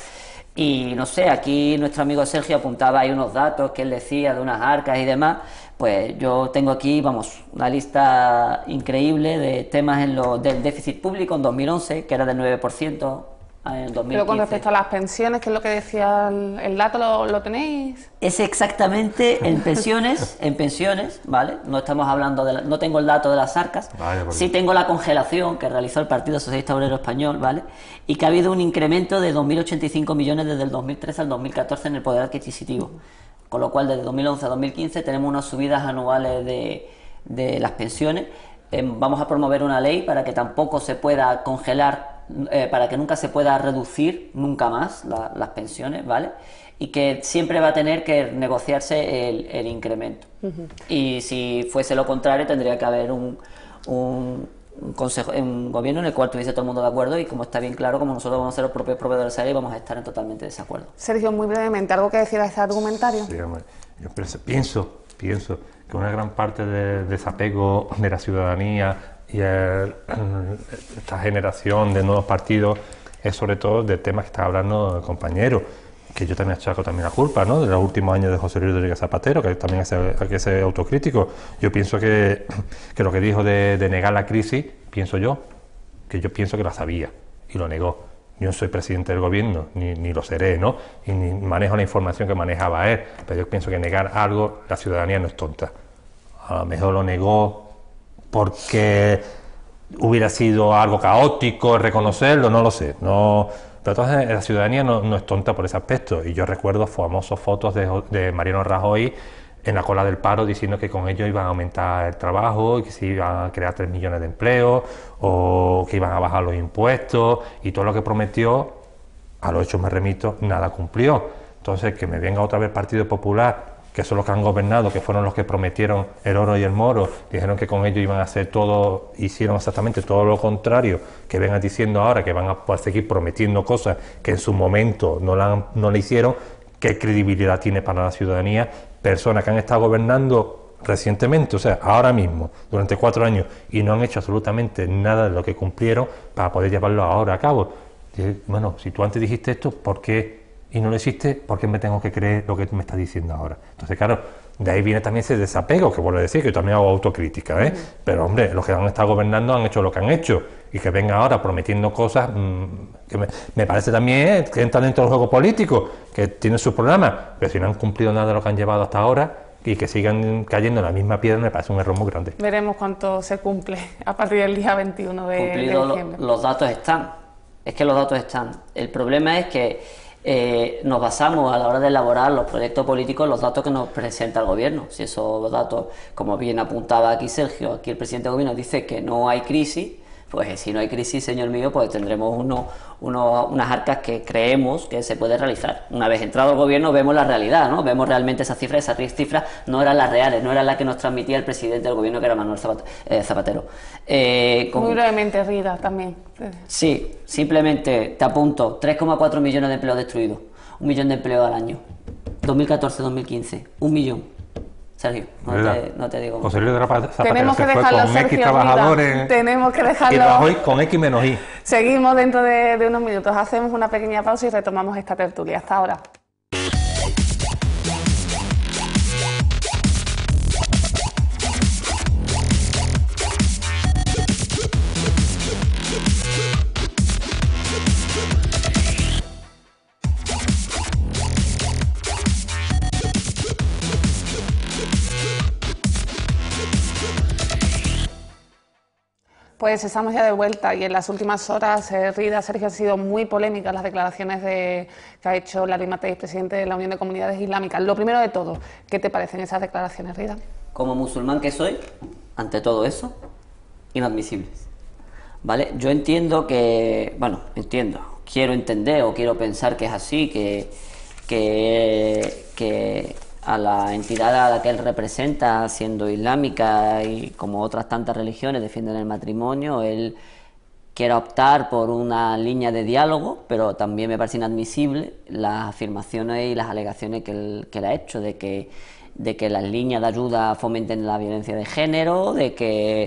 Y no sé, aquí nuestro amigo Sergio apuntaba ahí unos datos que él decía de unas arcas y demás. Pues yo tengo aquí, vamos, una lista increíble de temas en lo, del déficit público en dos mil once, que era del nueve por ciento. En dos mil quince. Pero con respecto a las pensiones, que es lo que decía el, el dato, ¿lo, lo tenéis? Es exactamente en pensiones, en pensiones, ¿vale? No estamos hablando de la, no tengo el dato de las arcas, vale, sí tengo la congelación que realizó el Partido Socialista Obrero Español, ¿vale? Y que ha habido un incremento de dos mil ochenta y cinco millones desde el dos mil trece al dos mil catorce en el poder adquisitivo. Con lo cual, desde dos mil once a dos mil quince tenemos unas subidas anuales de, de las pensiones. Eh, vamos a promover una ley para que tampoco se pueda congelar, eh, para que nunca se pueda reducir nunca más la, las pensiones, ¿vale? Y que siempre va a tener que negociarse el, el incremento. Uh-huh. Y si fuese lo contrario, tendría que haber un, un, un, consejo, un gobierno en el cual estuviese todo el mundo de acuerdo, y como está bien claro, como nosotros vamos a ser los propios proveedores de la ley, vamos a estar en totalmente desacuerdo. Sergio, muy brevemente, ¿algo que decir a este argumentario? Sí, hombre, yo pienso, pienso que una gran parte del desapego de la ciudadanía y el, esta generación de nuevos partidos es sobre todo de temas que está hablando el compañero, que yo también achaco también la culpa, ¿no?, de los últimos años de José Luis Rodríguez Zapatero, que también hay que ser autocrítico. Yo pienso que, que lo que dijo de, de negar la crisis, pienso yo, que yo pienso que la sabía y lo negó. Yo no soy presidente del gobierno, ni, ni lo seré, ¿no?, y ni manejo la información que manejaba él, pero yo pienso que negar algo, la ciudadanía no es tonta. A lo mejor lo negó porque hubiera sido algo caótico reconocerlo, no lo sé, no... Pero entonces la ciudadanía no, no es tonta por ese aspecto, y yo recuerdo famosas fotos de, de Mariano Rajoy en la cola del paro diciendo que con ello iban a aumentar el trabajo y que se iban a crear tres millones de empleos o que iban a bajar los impuestos, y todo lo que prometió, a los hechos me remito, nada cumplió. Entonces que me venga otra vez el Partido Popular, que son los que han gobernado, que fueron los que prometieron el oro y el moro, dijeron que con ello iban a hacer todo, hicieron exactamente todo lo contrario, que vengan diciendo ahora que van a poder seguir prometiendo cosas que en su momento no la, no la hicieron. ¿Qué credibilidad tiene para la ciudadanía personas que han estado gobernando recientemente, o sea, ahora mismo, durante cuatro años, y no han hecho absolutamente nada de lo que cumplieron para poder llevarlo ahora a cabo? Y, bueno, si tú antes dijiste esto, ¿por qué? Y no lo hiciste, ¿por qué me tengo que creer lo que tú me estás diciendo ahora? Entonces, claro, de ahí viene también ese desapego, que vuelvo a decir, que yo también hago autocrítica, ¿eh? Uh-huh. Pero, hombre, los que han estado gobernando han hecho lo que han hecho, y que venga ahora prometiendo cosas, mmm, que me, me parece también ¿eh? que entran dentro del juego político, que tienen sus programas, pero si no han cumplido nada de lo que han llevado hasta ahora, y que sigan cayendo en la misma piedra, me parece un error muy grande. Veremos cuánto se cumple a partir del día veintiuno de, de diciembre. Lo, los datos están, es que los datos están. El problema es que Eh, nos basamos a la hora de elaborar los proyectos políticos en los datos que nos presenta el gobierno. Si esos datos, como bien apuntaba aquí Sergio, aquí el presidente del gobierno dice que no hay crisis, Pues si no hay crisis, señor mío, pues tendremos uno, uno, unas arcas que creemos que se puede realizar. Una vez entrado el gobierno vemos la realidad, ¿no? Vemos realmente esas cifras, esas cifras no eran las reales, no eran las que nos transmitía el presidente del gobierno, que era Manuel Zapatero. Eh, con... Muy brevemente, Rida, también. Sí, simplemente te apunto, tres coma cuatro millones de empleos destruidos, un millón de empleos al año, dos mil catorce dos mil quince, un millón. Sergio, no te, no te digo. José Luis Zapatero Tenemos que se fue dejarlo, con Sergio, X trabajadores. Tenemos que dejarlo. Y trabajó con X menos Y. Seguimos dentro de, de unos minutos. Hacemos una pequeña pausa y retomamos esta tertulia. Hasta ahora. Pues estamos ya de vuelta y en las últimas horas, eh, Rida, Sergio, han sido muy polémicas las declaraciones de, que ha hecho Larry Matei, presidente de la Unión de Comunidades Islámicas. Lo primero de todo, ¿qué te parecen esas declaraciones, Rida? Como musulmán que soy, ante todo eso, inadmisibles. ¿Vale? Yo entiendo que, bueno, entiendo, quiero entender o quiero pensar que es así, que, que, que a la entidad a la que él representa, siendo islámica y como otras tantas religiones defienden el matrimonio, él quiera optar por una línea de diálogo, pero también me parece inadmisible las afirmaciones y las alegaciones que él, que él ha hecho de que, de que las líneas de ayuda fomenten la violencia de género, de que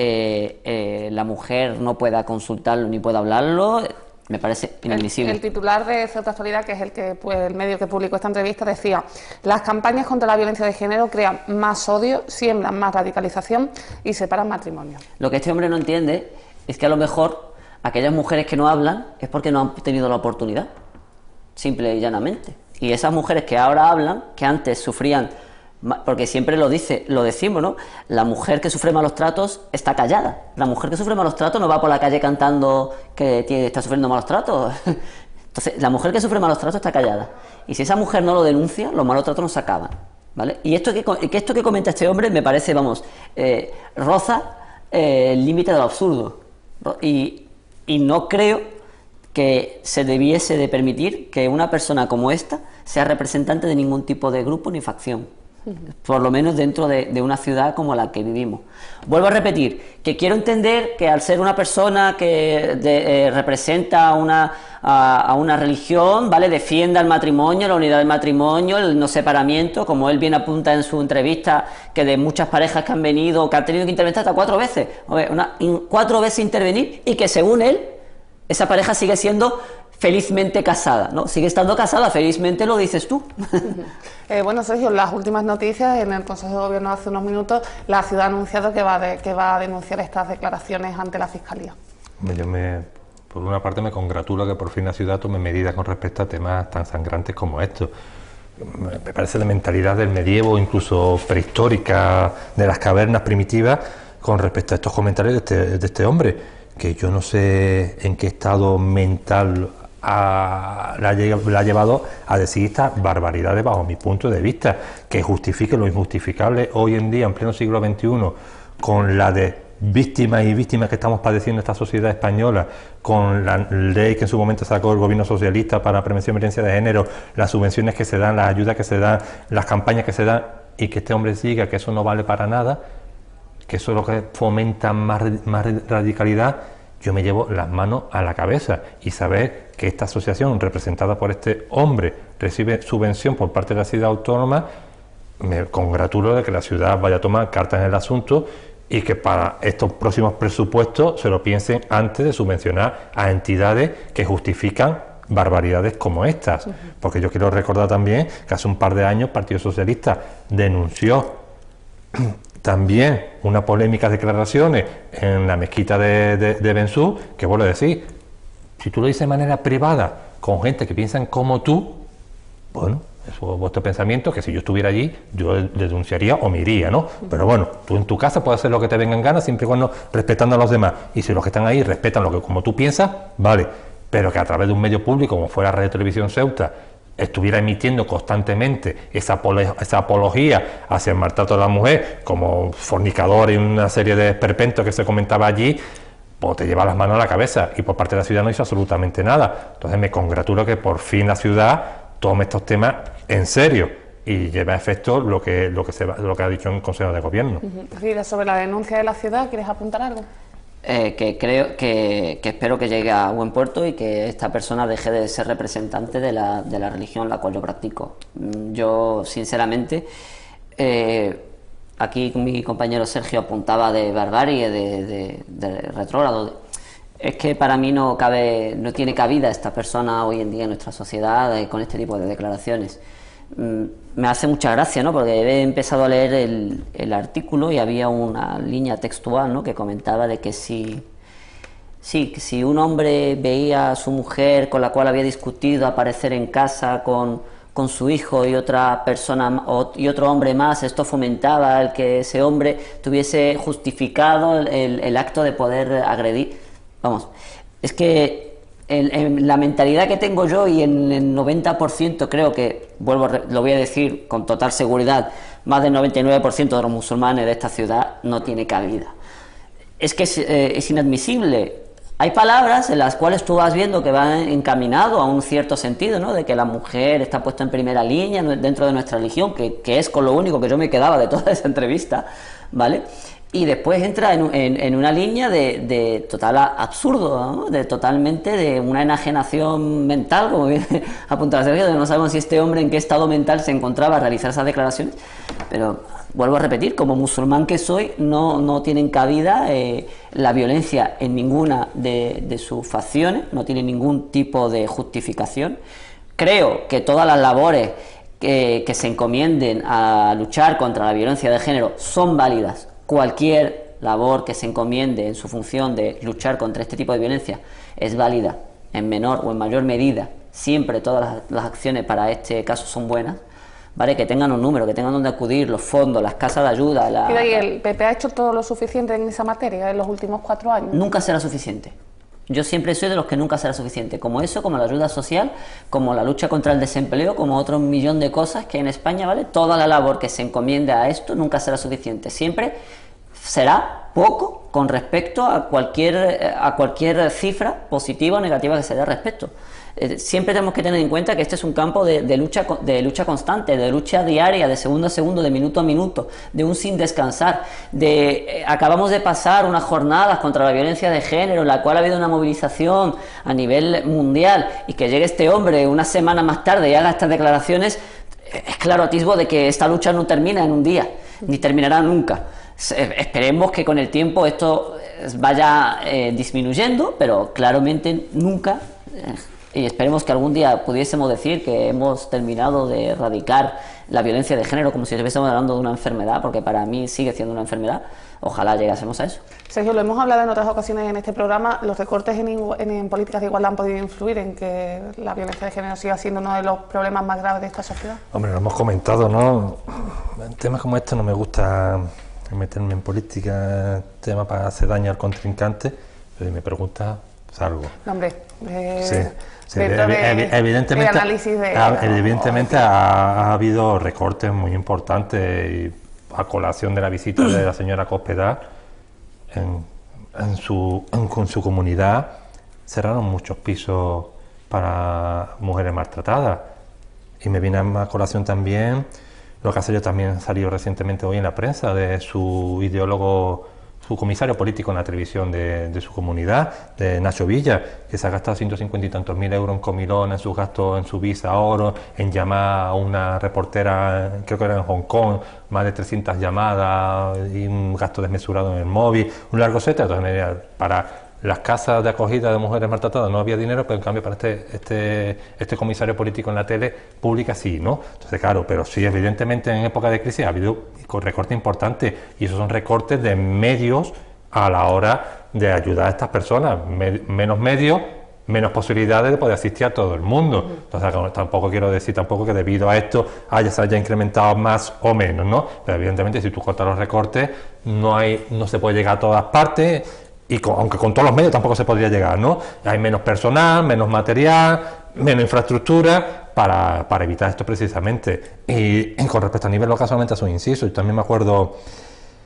eh, eh, la mujer no pueda consultarlo ni pueda hablarlo. Me parece inadmisible. El, el titular de Ceuta Actualidad, que es el que pues, el medio que publicó esta entrevista, decía: las campañas contra la violencia de género crean más odio, siembran más radicalización y separan matrimonios. Lo que este hombre no entiende es que a lo mejor aquellas mujeres que no hablan es porque no han tenido la oportunidad, simple y llanamente. Y esas mujeres que ahora hablan, que antes sufrían, porque siempre lo dice, lo decimos, ¿no? La mujer que sufre malos tratos está callada. La mujer que sufre malos tratos no va por la calle cantando que tiene, está sufriendo malos tratos. Entonces, la mujer que sufre malos tratos está callada. Y si esa mujer no lo denuncia, los malos tratos no se acaban, ¿vale? Y esto que, que esto que comenta este hombre me parece, vamos, eh, roza eh, el límite de lo absurdo. Y, y no creo que se debiese de permitir que una persona como esta sea representante de ningún tipo de grupo ni facción. Por lo menos dentro de, de una ciudad como la que vivimos. Vuelvo a repetir, que quiero entender que al ser una persona que de, eh, representa una, a, a una religión, ¿vale?, defienda el matrimonio, la unidad del matrimonio, el no separamiento, como él bien apunta en su entrevista, que de muchas parejas que han venido, que han tenido que intervenir hasta cuatro veces, una, in, cuatro veces intervenir, y que según él, esa pareja sigue siendo felizmente casada, ¿no? Sigue estando casada, felizmente lo dices tú. Eh, bueno, Sergio, las últimas noticias en el Consejo de Gobierno hace unos minutos, la ciudad ha anunciado que va, de, que va a denunciar estas declaraciones ante la Fiscalía. Yo me, por una parte me congratulo que por fin la ciudad tome medidas con respecto a temas tan sangrantes como estos. Me parece de mentalidad del medievo, incluso prehistórica, de las cavernas primitivas, con respecto a estos comentarios de este, de este hombre, que yo no sé en qué estado mental A, la, la ha llevado a decir estas barbaridades bajo mi punto de vista, que justifique lo injustificable hoy en día, en pleno siglo veintiuno, con la de víctimas y víctimas que estamos padeciendo esta sociedad española, con la ley que en su momento sacó el gobierno socialista para prevención y violencia de género, las subvenciones que se dan, las ayudas que se dan, las campañas que se dan, y que este hombre diga que eso no vale para nada, que eso es lo que fomenta más, más radicalidad. Yo me llevo las manos a la cabeza, y saber que esta asociación representada por este hombre recibe subvención por parte de la ciudad autónoma, me congratulo de que la ciudad vaya a tomar cartas en el asunto y que para estos próximos presupuestos se lo piensen antes de subvencionar a entidades que justifican barbaridades como estas. Uh-huh. Porque yo quiero recordar también que hace un par de años el Partido Socialista denunció también unas polémicas declaraciones en la mezquita de, de, de Bensú, que vuelvo a decir, si tú lo dices de manera privada, con gente que piensan como tú, bueno, eso es vuestro pensamiento, que si yo estuviera allí, yo denunciaría o me iría, ¿no? Pero bueno, tú en tu casa puedes hacer lo que te venga en gana, siempre y cuando respetando a los demás. Y si los que están ahí respetan lo que como tú piensas, vale. Pero que a través de un medio público, como fuera Radio Televisión Ceuta, estuviera emitiendo constantemente esa, apolo esa apología hacia el maltrato de la mujer como fornicador y una serie de esperpentos que se comentaba allí, pues te lleva las manos a la cabeza, y por parte de la ciudad no hizo absolutamente nada. Entonces me congratulo que por fin la ciudad tome estos temas en serio y lleve a efecto lo que, lo que, se va, lo que ha dicho en el Consejo de Gobierno. Uh-huh. Sobre la denuncia de la ciudad, ¿quieres apuntar algo? Eh, que creo que, que espero que llegue a buen puerto y que esta persona deje de ser representante de la, de la religión la cual yo practico. Yo, sinceramente, eh, aquí mi compañero Sergio apuntaba de barbarie, de, de, de retrógrado. Es que para mí no cabe, no tiene cabida esta persona hoy en día en nuestra sociedad eh, con este tipo de declaraciones. Mm, me hace mucha gracia, ¿no? Porque he empezado a leer el, el artículo y había una línea textual, ¿no? Que comentaba de que si, sí, que si un hombre veía a su mujer con la cual había discutido aparecer en casa con, con su hijo y otra persona y otro hombre más, esto fomentaba el que ese hombre tuviese justificado el, el acto de poder agredir. Vamos, es que en, en la mentalidad que tengo yo y en el noventa por ciento creo que, vuelvo, lo voy a decir con total seguridad, más del noventa y nueve por ciento de los musulmanes de esta ciudad no tiene cabida. Es que es, eh, es inadmisible. Hay palabras en las cuales tú vas viendo que van encaminado a un cierto sentido, ¿no? De que la mujer está puesta en primera línea dentro de nuestra religión, que, que es con lo único que yo me quedaba de toda esa entrevista, ¿vale? Y después entra en, en, en una línea de, de total absurdo, ¿no? De totalmente de una enajenación mental, como bien apuntaba Sergio, de no sabemos si este hombre en qué estado mental se encontraba a realizar esas declaraciones, pero vuelvo a repetir, como musulmán que soy, no, no tienen cabida eh, la violencia en ninguna de, de sus facciones, no tiene ningún tipo de justificación. Creo que todas las labores que, que se encomienden a luchar contra la violencia de género son válidas. Cualquier labor que se encomiende en su función de luchar contra este tipo de violencia es válida en menor o en mayor medida. Siempre todas las, las acciones para este caso son buenas, ¿vale? Que tengan un número, que tengan donde acudir, los fondos, las casas de ayuda. La... ¿Y el P P ha hecho todo lo suficiente en esa materia en los últimos cuatro años? Nunca será suficiente. Yo siempre soy de los que nunca será suficiente, como eso, como la ayuda social, como la lucha contra el desempleo, como otro millón de cosas que en España, ¿vale? Toda la labor que se encomiende a esto nunca será suficiente, siempre será poco con respecto a cualquier, a cualquier cifra positiva o negativa que se dé al respecto. Eh, siempre tenemos que tener en cuenta que este es un campo de, de, lucha, de lucha constante, de lucha diaria, de segundo a segundo, de minuto a minuto, de un sin descansar. De, eh, acabamos de pasar unas jornadas contra la violencia de género, en la cual ha habido una movilización a nivel mundial, y que llegue este hombre una semana más tarde y haga estas declaraciones, eh, es claro atisbo de que esta lucha no termina en un día, ni terminará nunca. Esperemos que con el tiempo esto vaya eh, disminuyendo, pero claramente nunca, eh, y esperemos que algún día pudiésemos decir que hemos terminado de erradicar la violencia de género como si estuviésemos hablando de una enfermedad, porque para mí sigue siendo una enfermedad. Ojalá llegásemos a eso. Sergio, lo hemos hablado en otras ocasiones en este programa, los recortes en, en, en políticas de igualdad han podido influir en que la violencia de género siga siendo uno de los problemas más graves de esta sociedad. Hombre, lo hemos comentado, ¿no? En temas como este no me gusta meterme en política, tema para hacer daño al contrincante, pero si me preguntas, salgo. No, hombre, eh, sí, sí, dentro ev de, evidentemente, de análisis de... Ha, evidentemente ha, ha habido recortes muy importantes, y a colación de la visita de la señora Cospedal, en, en, su, en, en su comunidad cerraron muchos pisos para mujeres maltratadas, y me viene a colación también lo que ha salido también salió recientemente hoy en la prensa de su ideólogo, su comisario político en la televisión de, de su comunidad, de Nacho Villa, que se ha gastado ciento cincuenta y tantos mil euros en comilón, en sus gastos, en su visa oro, en llamar a una reportera, creo que era en Hong Kong, más de trescientas llamadas y un gasto desmesurado en el móvil, un largo etcétera. Entonces, para las casas de acogida de mujeres maltratadas no había dinero, pero en cambio para este, este, este comisario político en la tele pública sí, ¿no? Entonces, claro, pero sí, evidentemente en época de crisis ha habido recortes importantes, y esos son recortes de medios a la hora de ayudar a estas personas. Me, menos medios, menos posibilidades de poder asistir a todo el mundo. Entonces, tampoco quiero decir tampoco que debido a esto haya, se haya incrementado más o menos, ¿no? Pero evidentemente si tú cortas los recortes, no, hay, no se puede llegar a todas partes. Y con, aunque con todos los medios tampoco se podría llegar, ¿no? Hay menos personal, menos material, menos infraestructura para, para evitar esto precisamente. Y, y con respecto a nivel local, solamente hace un inciso. Yo también me acuerdo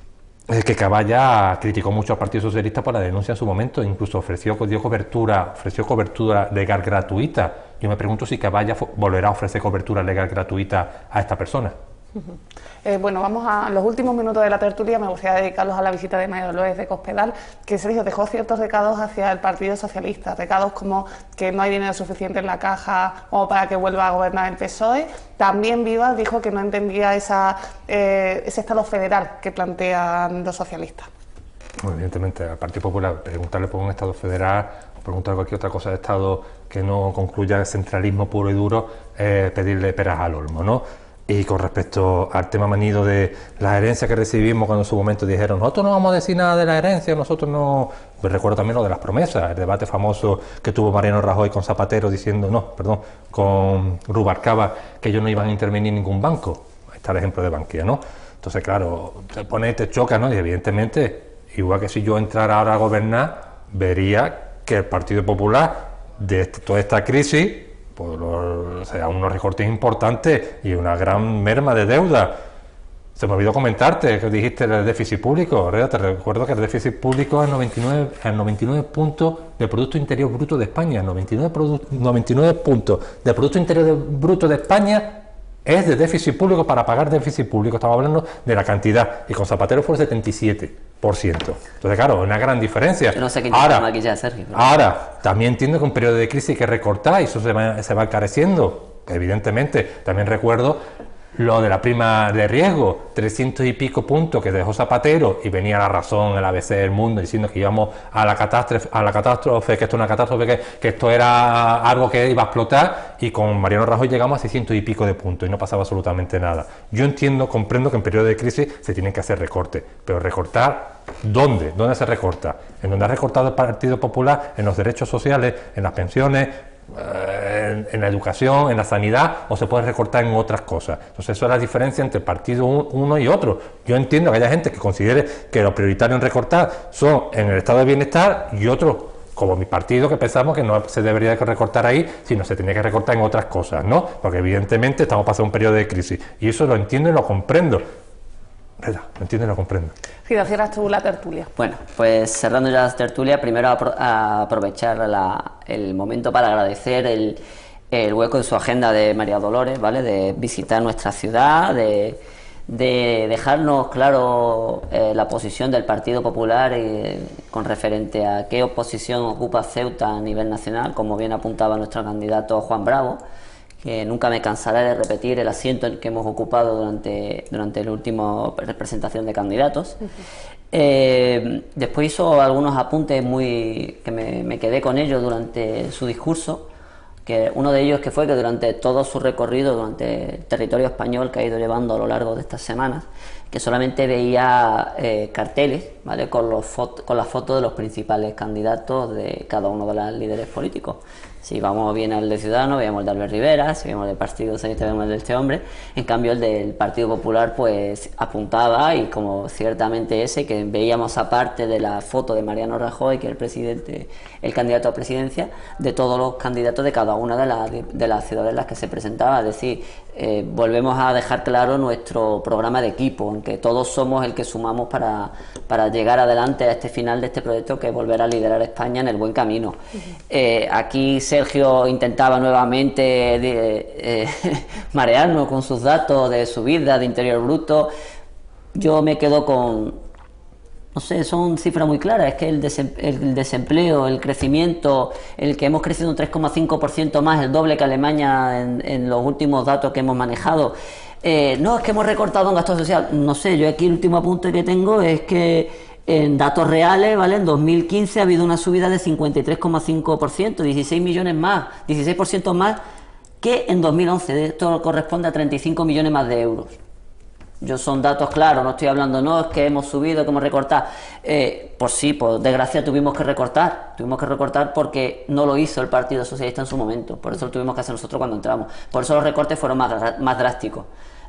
es que Caballa criticó mucho al Partido Socialista por la denuncia en su momento, incluso ofreció, dio cobertura, ofreció cobertura legal gratuita. Yo me pregunto si Caballa volverá a ofrecer cobertura legal gratuita a esta persona. Uh-huh. Eh, bueno, vamos a los últimos minutos de la tertulia, me gustaría dedicarlos a la visita de María Dolores de Cospedal, que Sergio dejó ciertos recados hacia el Partido Socialista, recados como que no hay dinero suficiente en la caja como para que vuelva a gobernar el P S O E. También Vivas dijo que no entendía esa, eh, ese Estado federal que plantean los socialistas. Bueno, evidentemente, al Partido Popular, preguntarle por un Estado federal o preguntarle cualquier otra cosa de Estado que no concluya el centralismo puro y duro, eh, pedirle peras al olmo, ¿no? Y con respecto al tema manido de la herencia que recibimos, cuando en su momento dijeron nosotros no vamos a decir nada de la herencia, nosotros no... Pues recuerdo también lo de las promesas, el debate famoso que tuvo Mariano Rajoy con Zapatero diciendo, no, perdón, con Rubalcaba, que ellos no iban a intervenir en ningún banco. Ahí está el ejemplo de Bankia, ¿no? Entonces, claro, te pone, te choca, ¿no? Y evidentemente, igual que si yo entrara ahora a gobernar, vería que el Partido Popular, de este, toda esta crisis, pues los, o sea, unos recortes importantes y una gran merma de deuda. Se me olvidó comentarte que dijiste el déficit público, ¿verdad? Te recuerdo que el déficit público es noventa y nueve, el noventa y nueve puntos del Producto Interior Bruto de España. noventa y nueve, noventa y nueve puntos del Producto Interior Bruto de España es de déficit público para pagar déficit público. Estamos hablando de la cantidad, y con Zapatero fue el setenta y siete por ciento. Entonces, claro, una gran diferencia. Yo no sé quién ahora, maquillaje, Sergio. Pero... ahora, también entiendo que un periodo de crisis hay que recortar y eso se va, se va encareciendo, evidentemente. También recuerdo lo de la prima de riesgo, trescientos y pico puntos que dejó Zapatero, y venía La Razón, el A B C del Mundo, diciendo que íbamos a la catástrofe, a la catástrofe que esto es una catástrofe, que, que esto era algo que iba a explotar, y con Mariano Rajoy llegamos a seiscientos y pico de puntos y no pasaba absolutamente nada. Yo entiendo, comprendo que en periodo de crisis se tienen que hacer recortes, pero recortar, ¿dónde? ¿Dónde se recorta? ¿En donde ha recortado el Partido Popular? ¿En los derechos sociales? ¿En las pensiones? En, en la educación, en la sanidad, o se puede recortar en otras cosas. Entonces eso es la diferencia entre partido uno y otro. Yo entiendo que haya gente que considere que lo prioritario en recortar son en el estado de bienestar, y otros, como mi partido, que pensamos que no se debería de recortar ahí, sino se tenía que recortar en otras cosas, ¿no? Porque evidentemente estamos pasando un periodo de crisis, y eso lo entiendo y lo comprendo. ¿Verdad? Lo entiendo y lo comprendo. Fido, cierras tú la tertulia. Bueno, pues cerrando ya la tertulia, primero apro a aprovechar la, el momento para agradecer el, el hueco en su agenda de María Dolores, ¿vale? De visitar nuestra ciudad, de, de dejarnos claro eh, la posición del Partido Popular eh, con referente a qué oposición ocupa Ceuta a nivel nacional, como bien apuntaba nuestro candidato Juan Bravo, que nunca me cansaré de repetir el asiento que hemos ocupado durante, durante la última representación de candidatos. Uh-huh. eh, después hizo algunos apuntes muy que me, me quedé con ellos durante su discurso, que uno de ellos que fue que durante todo su recorrido, durante el territorio español que ha ido llevando a lo largo de estas semanas, que solamente veía eh, carteles, ¿vale? con, los con las fotos de los principales candidatos de cada uno de los líderes políticos. Si vamos bien al de Ciudadanos, veíamos el de Albert Rivera, si vemos el del Partido Socialista, vemos el de este hombre. En cambio, el del Partido Popular pues apuntaba, y como ciertamente ese, que veíamos aparte de la foto de Mariano Rajoy, que es el presidente, el candidato a presidencia, de todos los candidatos de cada una de, la, de, de las ciudades en las que se presentaba. Es decir, eh, volvemos a dejar claro nuestro programa de equipo, en que todos somos el que sumamos para, para llegar adelante a este final de este proyecto, que es volver a liderar España en el buen camino. Uh-huh. eh, aquí se Sergio intentaba nuevamente de, eh, marearnos con sus datos de subida de Interior Bruto. Yo me quedo con, no sé, son cifras muy claras. Es que el, desem el desempleo, el crecimiento, el que hemos crecido un tres coma cinco por ciento más, el doble que Alemania en, en los últimos datos que hemos manejado. Eh, no, es que hemos recortado un gasto social. No sé, yo aquí el último apunte que tengo es que en datos reales, ¿vale? En dos mil quince ha habido una subida de cincuenta y tres coma cinco por ciento, dieciséis millones más, dieciséis por ciento más que en dos mil once. Esto corresponde a treinta y cinco millones más de euros. Yo son datos claros, no estoy hablando, no, es que hemos subido, que hemos recortado. Eh, pues sí, por desgracia tuvimos que recortar, tuvimos que recortar porque no lo hizo el Partido Socialista en su momento, por eso lo tuvimos que hacer nosotros cuando entramos. Por eso los recortes fueron más, más drásticos.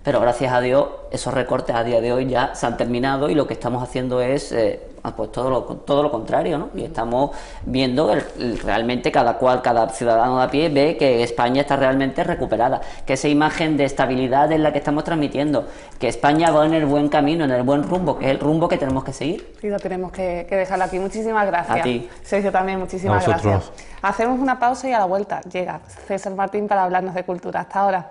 pero gracias a Dios esos recortes a día de hoy ya se han terminado y lo que estamos haciendo es eh, pues todo lo, todo lo contrario, ¿no? Y estamos viendo el, el, realmente cada cual, cada ciudadano de a pie ve que España está realmente recuperada, que esa imagen de estabilidad es la que estamos transmitiendo, que España va en el buen camino, en el buen rumbo, que es el rumbo que tenemos que seguir. Y lo tenemos que, que dejarlo aquí. Muchísimas gracias. A ti. Sergio también, muchísimas gracias. Hacemos una pausa y a la vuelta llega César Martín para hablarnos de cultura. Hasta ahora.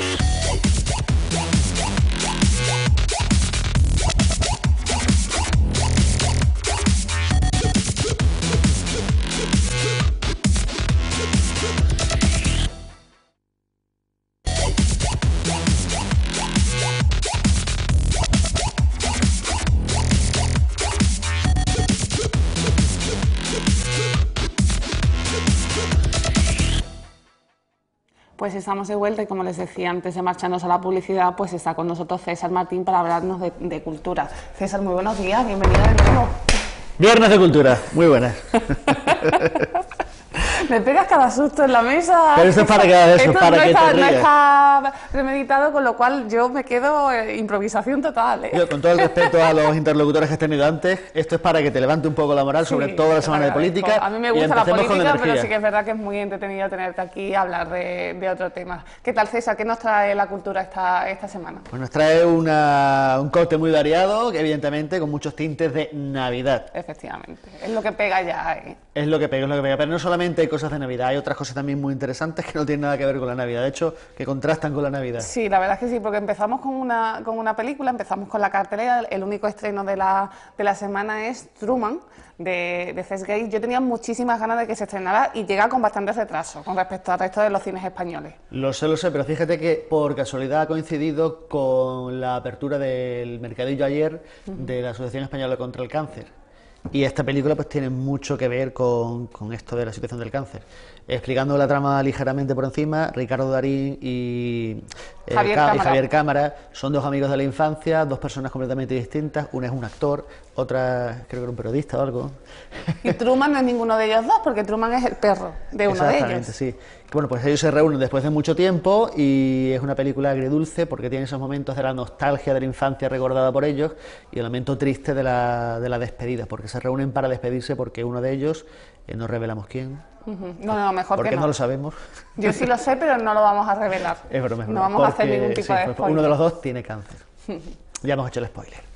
Pues estamos de vuelta y como les decía antes de marcharnos a la publicidad, pues está con nosotros César Martín para hablarnos de, de cultura. César, muy buenos días, bienvenido de nuevo. Viernes de cultura, muy buenas. Me pegas cada susto en la mesa. Pero esto es para que, eso, esto para no que está, te no rías. está premeditado, con lo cual yo me quedo eh, improvisación total. ¿eh? Yo, con todo el respeto a los interlocutores que has tenido antes, esto es para que te levante un poco la moral, sobre Sí, todo la semana de agradezco. política. A mí me y gusta la empecemos con política, pero energía. sí que es verdad que es muy entretenido tenerte aquí y hablar de, de otro tema. ¿Qué tal, César? ¿Qué nos trae la cultura esta, esta semana? Pues nos trae una, un corte muy variado, que evidentemente con muchos tintes de Navidad. Efectivamente, es lo que pega ya. ¿eh? Es lo que pega, es lo que pega. Pero no solamente hay cosas de Navidad, hay otras cosas también muy interesantes que no tienen nada que ver con la Navidad. De hecho, que contrastan con la Navidad. Sí, la verdad es que sí, porque empezamos con una, con una película, empezamos con la cartelera. El único estreno de la, de la semana es Truman, de, de Cesc Gay. Yo tenía muchísimas ganas de que se estrenara y llega con bastante retraso con respecto al resto de los cines españoles. Lo sé, lo sé, pero fíjate que por casualidad ha coincidido con la apertura del mercadillo ayer de la Asociación Española contra el Cáncer. Y esta película pues tiene mucho que ver con, con esto de la situación del cáncer. Explicando la trama ligeramente por encima, Ricardo Darín y, eh, Javier, Cá- y Cámara. Javier Cámara son dos amigos de la infancia, dos personas completamente distintas. Una es un actor, otra creo que era un periodista o algo. Y Truman no es ninguno de ellos dos, porque Truman es el perro de uno de Exactamente, ellos. sí. Bueno, pues ellos se reúnen después de mucho tiempo y es una película agridulce porque tiene esos momentos de la nostalgia de la infancia recordada por ellos y el momento triste de la, de la despedida, porque se reúnen para despedirse porque uno de ellos, eh, no revelamos quién, Ujú. No, no, mejor porque que no. no lo sabemos. Yo sí lo sé, pero no lo vamos a revelar. Es broma, es No broma, vamos a hacer porque, ningún tipo sí, de pues, spoiler. uno de los dos tiene cáncer. Ya hemos hecho el spoiler.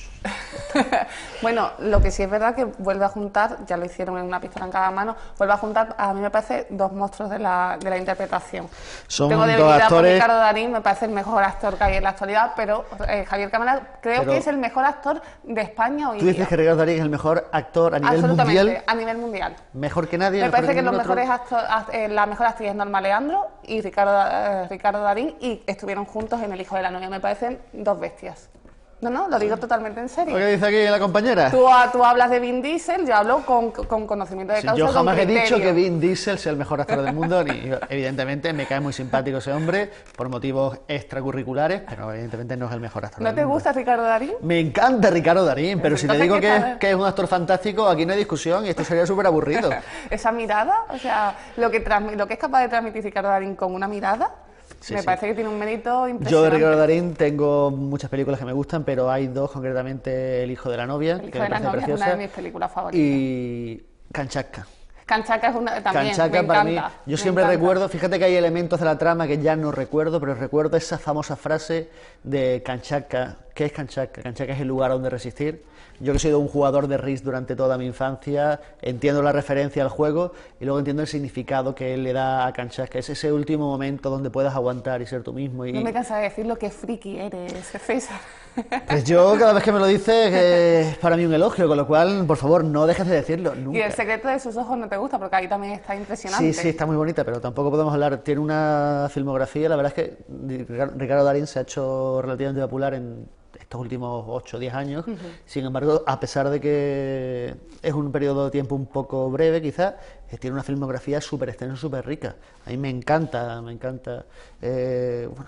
Bueno, lo que sí es verdad que vuelve a juntar, ya lo hicieron en Una pistola en cada mano, vuelve a juntar, a mí me parece, dos monstruos de la, de la interpretación. Son Tengo dos debilidad por actores- Ricardo Darín, me parece el mejor actor que hay en la actualidad, pero eh, Javier Cámara creo Pero- que es el mejor actor de España hoy Tú dices día. que Ricardo Darín es el mejor actor a nivel Absolutamente, mundial, a nivel mundial. mejor que nadie. Me mejor parece que los ningún otro. mejores acto- act- eh, la mejor actriz es Norma Leandro y Ricardo, eh, Ricardo Darín, y estuvieron juntos en El hijo de la novia. Me parecen dos bestias. No, no, lo digo totalmente en serio. ¿Qué dice aquí la compañera? Tú, ah, tú hablas de Vin Diesel, yo hablo con, con conocimiento de Sí, causa. yo con jamás he criterio. dicho que Vin Diesel sea el mejor actor del mundo, ni evidentemente me cae muy simpático ese hombre por motivos extracurriculares, pero evidentemente no es el mejor actor ¿No del te mundo. gusta Ricardo Darín? Me encanta Ricardo Darín, pero si te Entonces, digo ¿qué que, tal? que es un actor fantástico, aquí no hay discusión y esto sería súper aburrido. Esa mirada, o sea, lo que, transmi- lo que es capaz de transmitir Ricardo Darín con una mirada, Sí, me sí. parece que tiene un mérito Yo impresionante. de Ricardo Darín tengo muchas películas que me gustan, pero hay dos concretamente, El hijo de la novia, El que hijo me de la parece novia es preciosa, una de mis películas favoritas. y Kanchatka. Kanchatka es una también, Canchaca me para encanta, mí, yo me siempre encanta. recuerdo, fíjate que hay elementos de la trama que ya no recuerdo, pero recuerdo esa famosa frase de Kanchaca. ¿Qué es Kanchaca? Kanchaca es el lugar donde resistir. Yo que he sido un jugador de Risk durante toda mi infancia, entiendo la referencia al juego y luego entiendo el significado que él le da a Kanchaca. Es ese último momento donde puedas aguantar y ser tú mismo. Y... No me cansa de decir lo que friki eres, César. Pues yo cada vez que me lo dices eh, es para mí un elogio, con lo cual, por favor, no dejes de decirlo, nunca. Y El secreto de sus ojos no te gusta, porque ahí también está impresionante. Sí, sí, está muy bonita, pero tampoco podemos hablar. Tiene una filmografía, la verdad es que Ricardo Darín se ha hecho relativamente popular en estos últimos ocho o diez años. Uh-huh. Sin embargo, a pesar de que es un periodo de tiempo un poco breve, quizás, eh, tiene una filmografía súper extensa, súper rica. A mí me encanta, me encanta. Eh, bueno,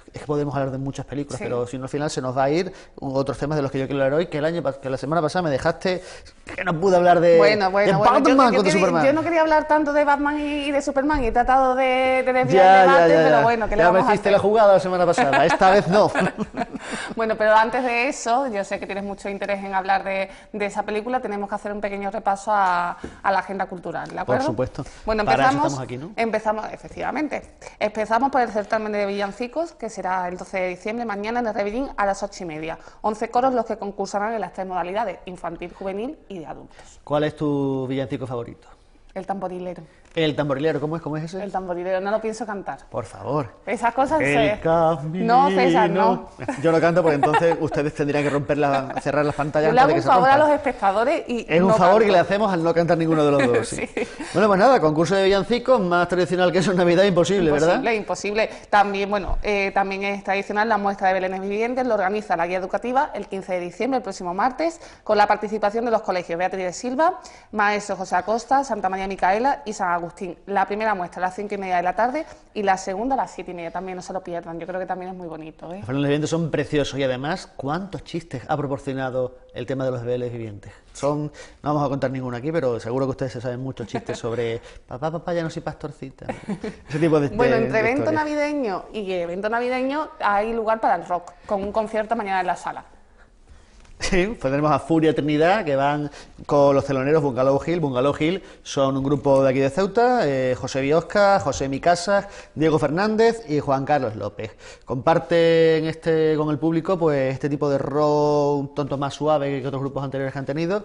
es que podemos hablar de muchas películas, Sí. pero si no al final se nos va a ir otros temas de los que yo quiero hablar hoy, que el año pas- que la semana pasada me dejaste que no pude hablar de, Bueno, bueno, de bueno. Yo, Batman yo contra quería- Superman. yo no quería hablar tanto de Batman y, y de Superman y he tratado de, de desviar Ya, el ya, debate, ya, ya. pero bueno, ¿qué le Ya vamos me a hiciste hacer? la jugada la semana pasada, esta vez no. Bueno, pero antes de eso, yo sé que tienes mucho interés en hablar de, de esa película, tenemos que hacer un pequeño repaso a, a la agenda cultural, ¿de acuerdo? supuesto. Bueno, Para eso empezamos, estamos aquí, ¿no? empezamos, efectivamente, empezamos por el certamen de villancicos, que será el doce de diciembre, mañana en el Rebellín a las ocho y media. once coros los que concursarán en las tres modalidades, infantil, juvenil y de adultos. ¿Cuál es tu villancico favorito? El tamborilero, El tamborilero, ¿cómo es? ¿Cómo es ese? el tamborilero, no lo pienso cantar. Por favor. Esas cosas El se... camino. No, César, no. Yo no canto porque entonces ustedes tendrían que romper la, cerrar las pantallas Yo le antes hago de un que se favor a rompan. los espectadores y Es un no favor canto. que le hacemos al no cantar ninguno de los dos. sí. Sí. Bueno, pues nada, concurso de villancicos más tradicional que eso en Navidad, imposible, ¿verdad? Imposible, imposible. También, bueno, eh, también es tradicional la muestra de Belenes vivientes, lo organiza la guía educativa el quince de diciembre, el próximo martes, con la participación de los colegios Beatriz de Silva, Maestro José Acosta, Santa María Micaela y San Agustín. La primera muestra a las cinco y media de la tarde y la segunda a las siete y media, también no se lo pierdan, yo creo que también es muy bonito, ¿eh? Los Belenes vivientes son preciosos y además, ¿cuántos chistes ha proporcionado el tema de los Belenes vivientes? Son, no vamos a contar ninguno aquí, pero seguro que ustedes se saben muchos chistes sobre papá, papá, ya no soy pastorcita. Ese tipo de Bueno, de- entre de evento historias. navideño y evento navideño hay lugar para el rock, con un concierto mañana en la sala. Sí, pues tenemos a Furia Trinidad, que van con los teloneros Bungalow Hill. Bungalow Hill son un grupo de aquí de Ceuta, eh, José Biosca, José Micasas, Diego Fernández y Juan Carlos López. Comparten este, con el público pues este tipo de rock un tanto más suave que otros grupos anteriores que han tenido,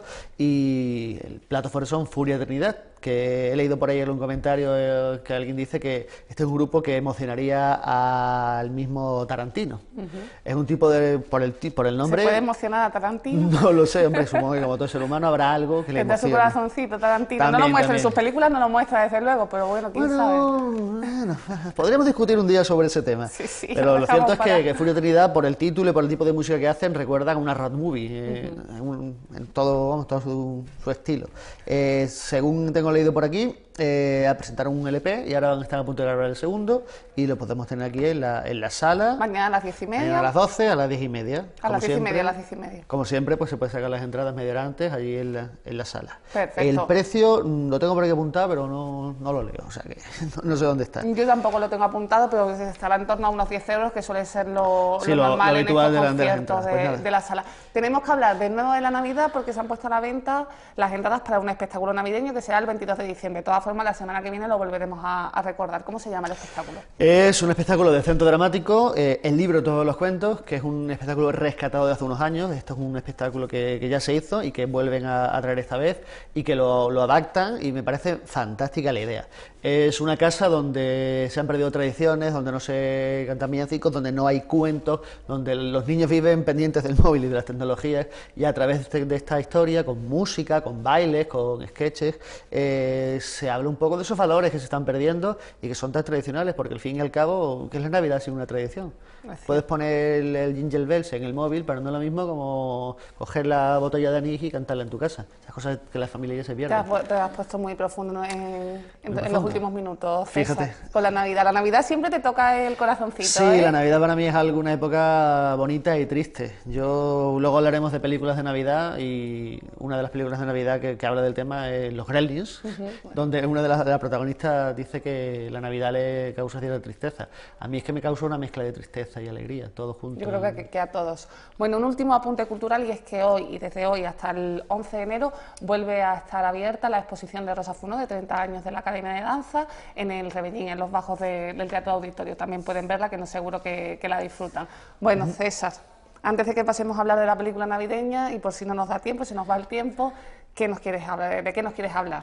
y el plato fuerte son Furia Trinidad, que he leído por ahí en un comentario eh, que alguien dice que este es un grupo que emocionaría al mismo Tarantino. Es un tipo de, por el, ti- por el nombre... ¿Se puede emocionar a Tarantino? No lo sé, hombre, supongo que como todo ser humano habrá algo que le Desde su emocione. corazoncito, Tarantino. no lo También, muestra en también. sus películas, no lo muestra desde luego, pero bueno, quién sabe. Bueno, bueno, podríamos discutir un día sobre ese tema. Sí, sí, pero lo lo cierto es dejamos que, para- que Furia Trinidad, por el título y por el tipo de música que hacen, recuerdan a una road movie, eh, en, un- en todo, vamos, todo su, su estilo. Eh, según tengo leído por aquí, eh, presentaron un L P y ahora están a punto de grabar el segundo y lo podemos tener aquí en la, en la sala. Mañana a las diez y media. Mañana a las doce, a las diez y media. A como las diez y siempre. media, a las diez y media. Como siempre, pues se puede sacar las entradas media hora antes allí en la, en la sala. Perfecto. El precio mm, lo tengo por aquí apuntado, pero no, no lo leo, o sea que no, no sé dónde está. Yo tampoco lo tengo apuntado, pero estará en torno a unos diez euros, que suele ser lo, Sí, lo lo- lo normal en habitual estos de la- de las conciertos entradas. Pues de, nada. de la sala. Tenemos que hablar del nuevo de la Navidad porque se han puesto a la venta las entradas para un espectáculo navideño que será el veintidós de diciembre. De todas formas, la semana que viene lo volveremos a, a recordar. ¿Cómo se llama el espectáculo? Es un espectáculo de centro dramático, eh, el libro Todos los cuentos, que es un espectáculo rescatado de hace unos años. Esto es un espectáculo que, que ya se hizo y que vuelven a, a traer esta vez y que lo, lo adaptan, y me parece fantástica la idea. Es una casa donde se han perdido tradiciones, donde no se cantan villancicos, donde no hay cuentos, donde los niños viven pendientes del móvil y de las tecnologías, y a través de, de esta historia, con música, con bailes, con sketches, eh, se habla un poco de esos valores que se están perdiendo y que son tan tradicionales, porque al fin y al cabo, ¿qué es la Navidad sin una tradición? Así. Puedes poner el, el Jingle Bells en el móvil, pero no es lo mismo como coger la botella de anís y cantarla en tu casa. Esas cosas que la familia ya se Te pierden. has, pu- te has puesto muy profundo ¿no? en, en- en los profundo. últimos minutos, César, Fíjate. con la Navidad. La Navidad siempre te toca el corazoncito, Sí, ¿eh? la Navidad para mí es alguna época bonita y triste. Yo luego hablaremos de películas de Navidad, y una de las películas de Navidad que, que habla del tema es Los Gremlins, donde una de las, de las protagonistas dice que la Navidad le causa cierta tristeza. A mí es que me causa una mezcla de tristeza y alegría, todo junto. Yo creo que, que a todos. Bueno, un último apunte cultural, y es que hoy, y desde hoy hasta el once de enero, vuelve a estar abierta la exposición de Rosa Funo, de treinta años de la Academia de Danza, en el Rebellín, en los bajos de- del Teatro Auditorio. También pueden verla, que no seguro que, que la disfrutan. Bueno, César, antes de que pasemos a hablar de la película navideña, y por si no nos da tiempo, si nos va el tiempo, ¿qué nos quieres hablar? ¿De qué nos quieres hablar?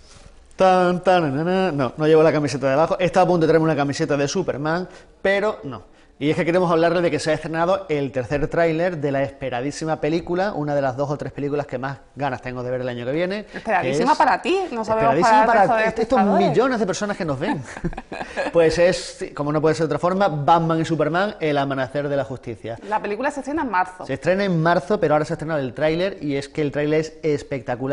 Tan, tan, na, na. No, no llevo la camiseta de abajo. Estaba a punto de traerme una camiseta de Superman, pero no. Y es que queremos hablarles de que se ha estrenado el tercer tráiler de la esperadísima película, una de las dos o tres películas que más ganas tengo de ver el año que viene. Esperadísima que es- para ti, no sabemos Esperadísima para el resto de estos espectadores. millones de personas que nos ven. Pues es, como no puede ser de otra forma, Batman y Superman, el amanecer de la justicia. La película se estrena en marzo. Se estrena en marzo, pero ahora se ha estrenado el tráiler, y es que el tráiler es espectacular.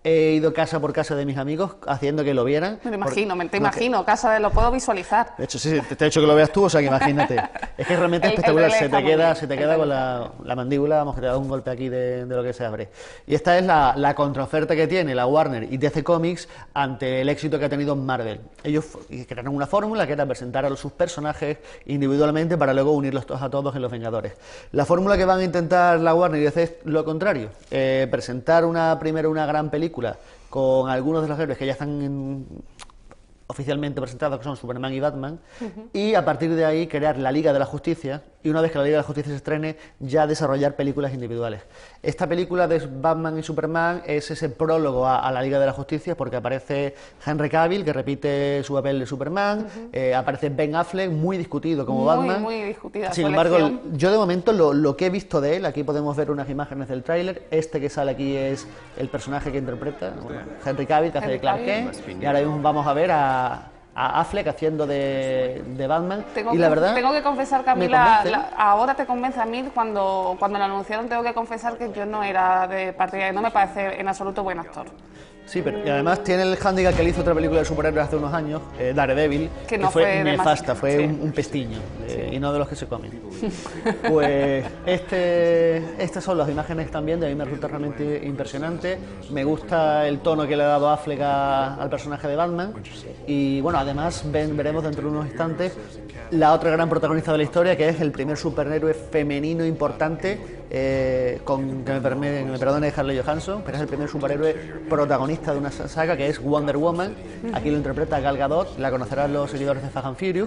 he ido casa por casa de mis amigos haciendo que lo vieran. Me lo imagino, me te no, imagino, que... casa de lo puedo visualizar. De hecho, sí, te, te he hecho que lo veas tú, o sea que imagínate. Es que realmente es espectacular, se te queda, se te queda con la, la mandíbula, vamos, que te da un golpe aquí de, de lo que se abre. Y esta es la, la contraoferta que tiene la Warner y D C Comics ante el éxito que ha tenido Marvel. Ellos crearon una fórmula que era presentar a sus personajes individualmente para luego unirlos todos a todos en Los Vengadores. La fórmula que van a intentar la Warner y D C es lo contrario, eh, presentar una, primero una gran película con algunos de los héroes que ya están en, oficialmente presentados, que son Superman y Batman, uh-huh. y a partir de ahí crear la Liga de la Justicia, y una vez que la Liga de la Justicia se estrene, ya desarrollar películas individuales. Esta película de Batman y Superman es ese prólogo a, a la Liga de la Justicia, porque aparece Henry Cavill, que repite su papel de Superman, uh-huh. eh, aparece Ben Affleck, muy discutido como muy, Batman. Muy discutida. Sin embargo, elección. Yo de momento lo, lo que he visto de él, aquí podemos ver unas imágenes del tráiler, este que sale aquí es el personaje que interpreta, bueno, Henry Cavill, que hace de Clark Kent, y ahora mismo vamos a ver a... a Affleck haciendo de, de Batman. Tengo y que, la verdad tengo que confesar que a mí la, la, ahora te convence a mí, cuando, cuando lo anunciaron tengo que confesar que yo no era de partida, no me parece en absoluto buen actor. Sí, pero y además tiene el hándicap que él hizo otra película de superhéroes hace unos años, eh, Daredevil, que, no que fue, fue nefasta, fue sí. un, un pestiño, eh, sí. y no de los que se comen. Pues este, estas son las imágenes también, de a mí me resulta realmente impresionante. Me gusta el tono que le ha dado Affleck a, al personaje de Batman. Y bueno, además ven, veremos dentro de unos instantes la otra gran protagonista de la historia, que es el primer superhéroe femenino importante, eh, con, que me, me, me perdone Scarlett Johansson, pero es el primer superhéroe protagonista de una saga, que es Wonder Woman. Aquí lo interpreta Gal Gadot, la conocerán los seguidores de Fast and Furious,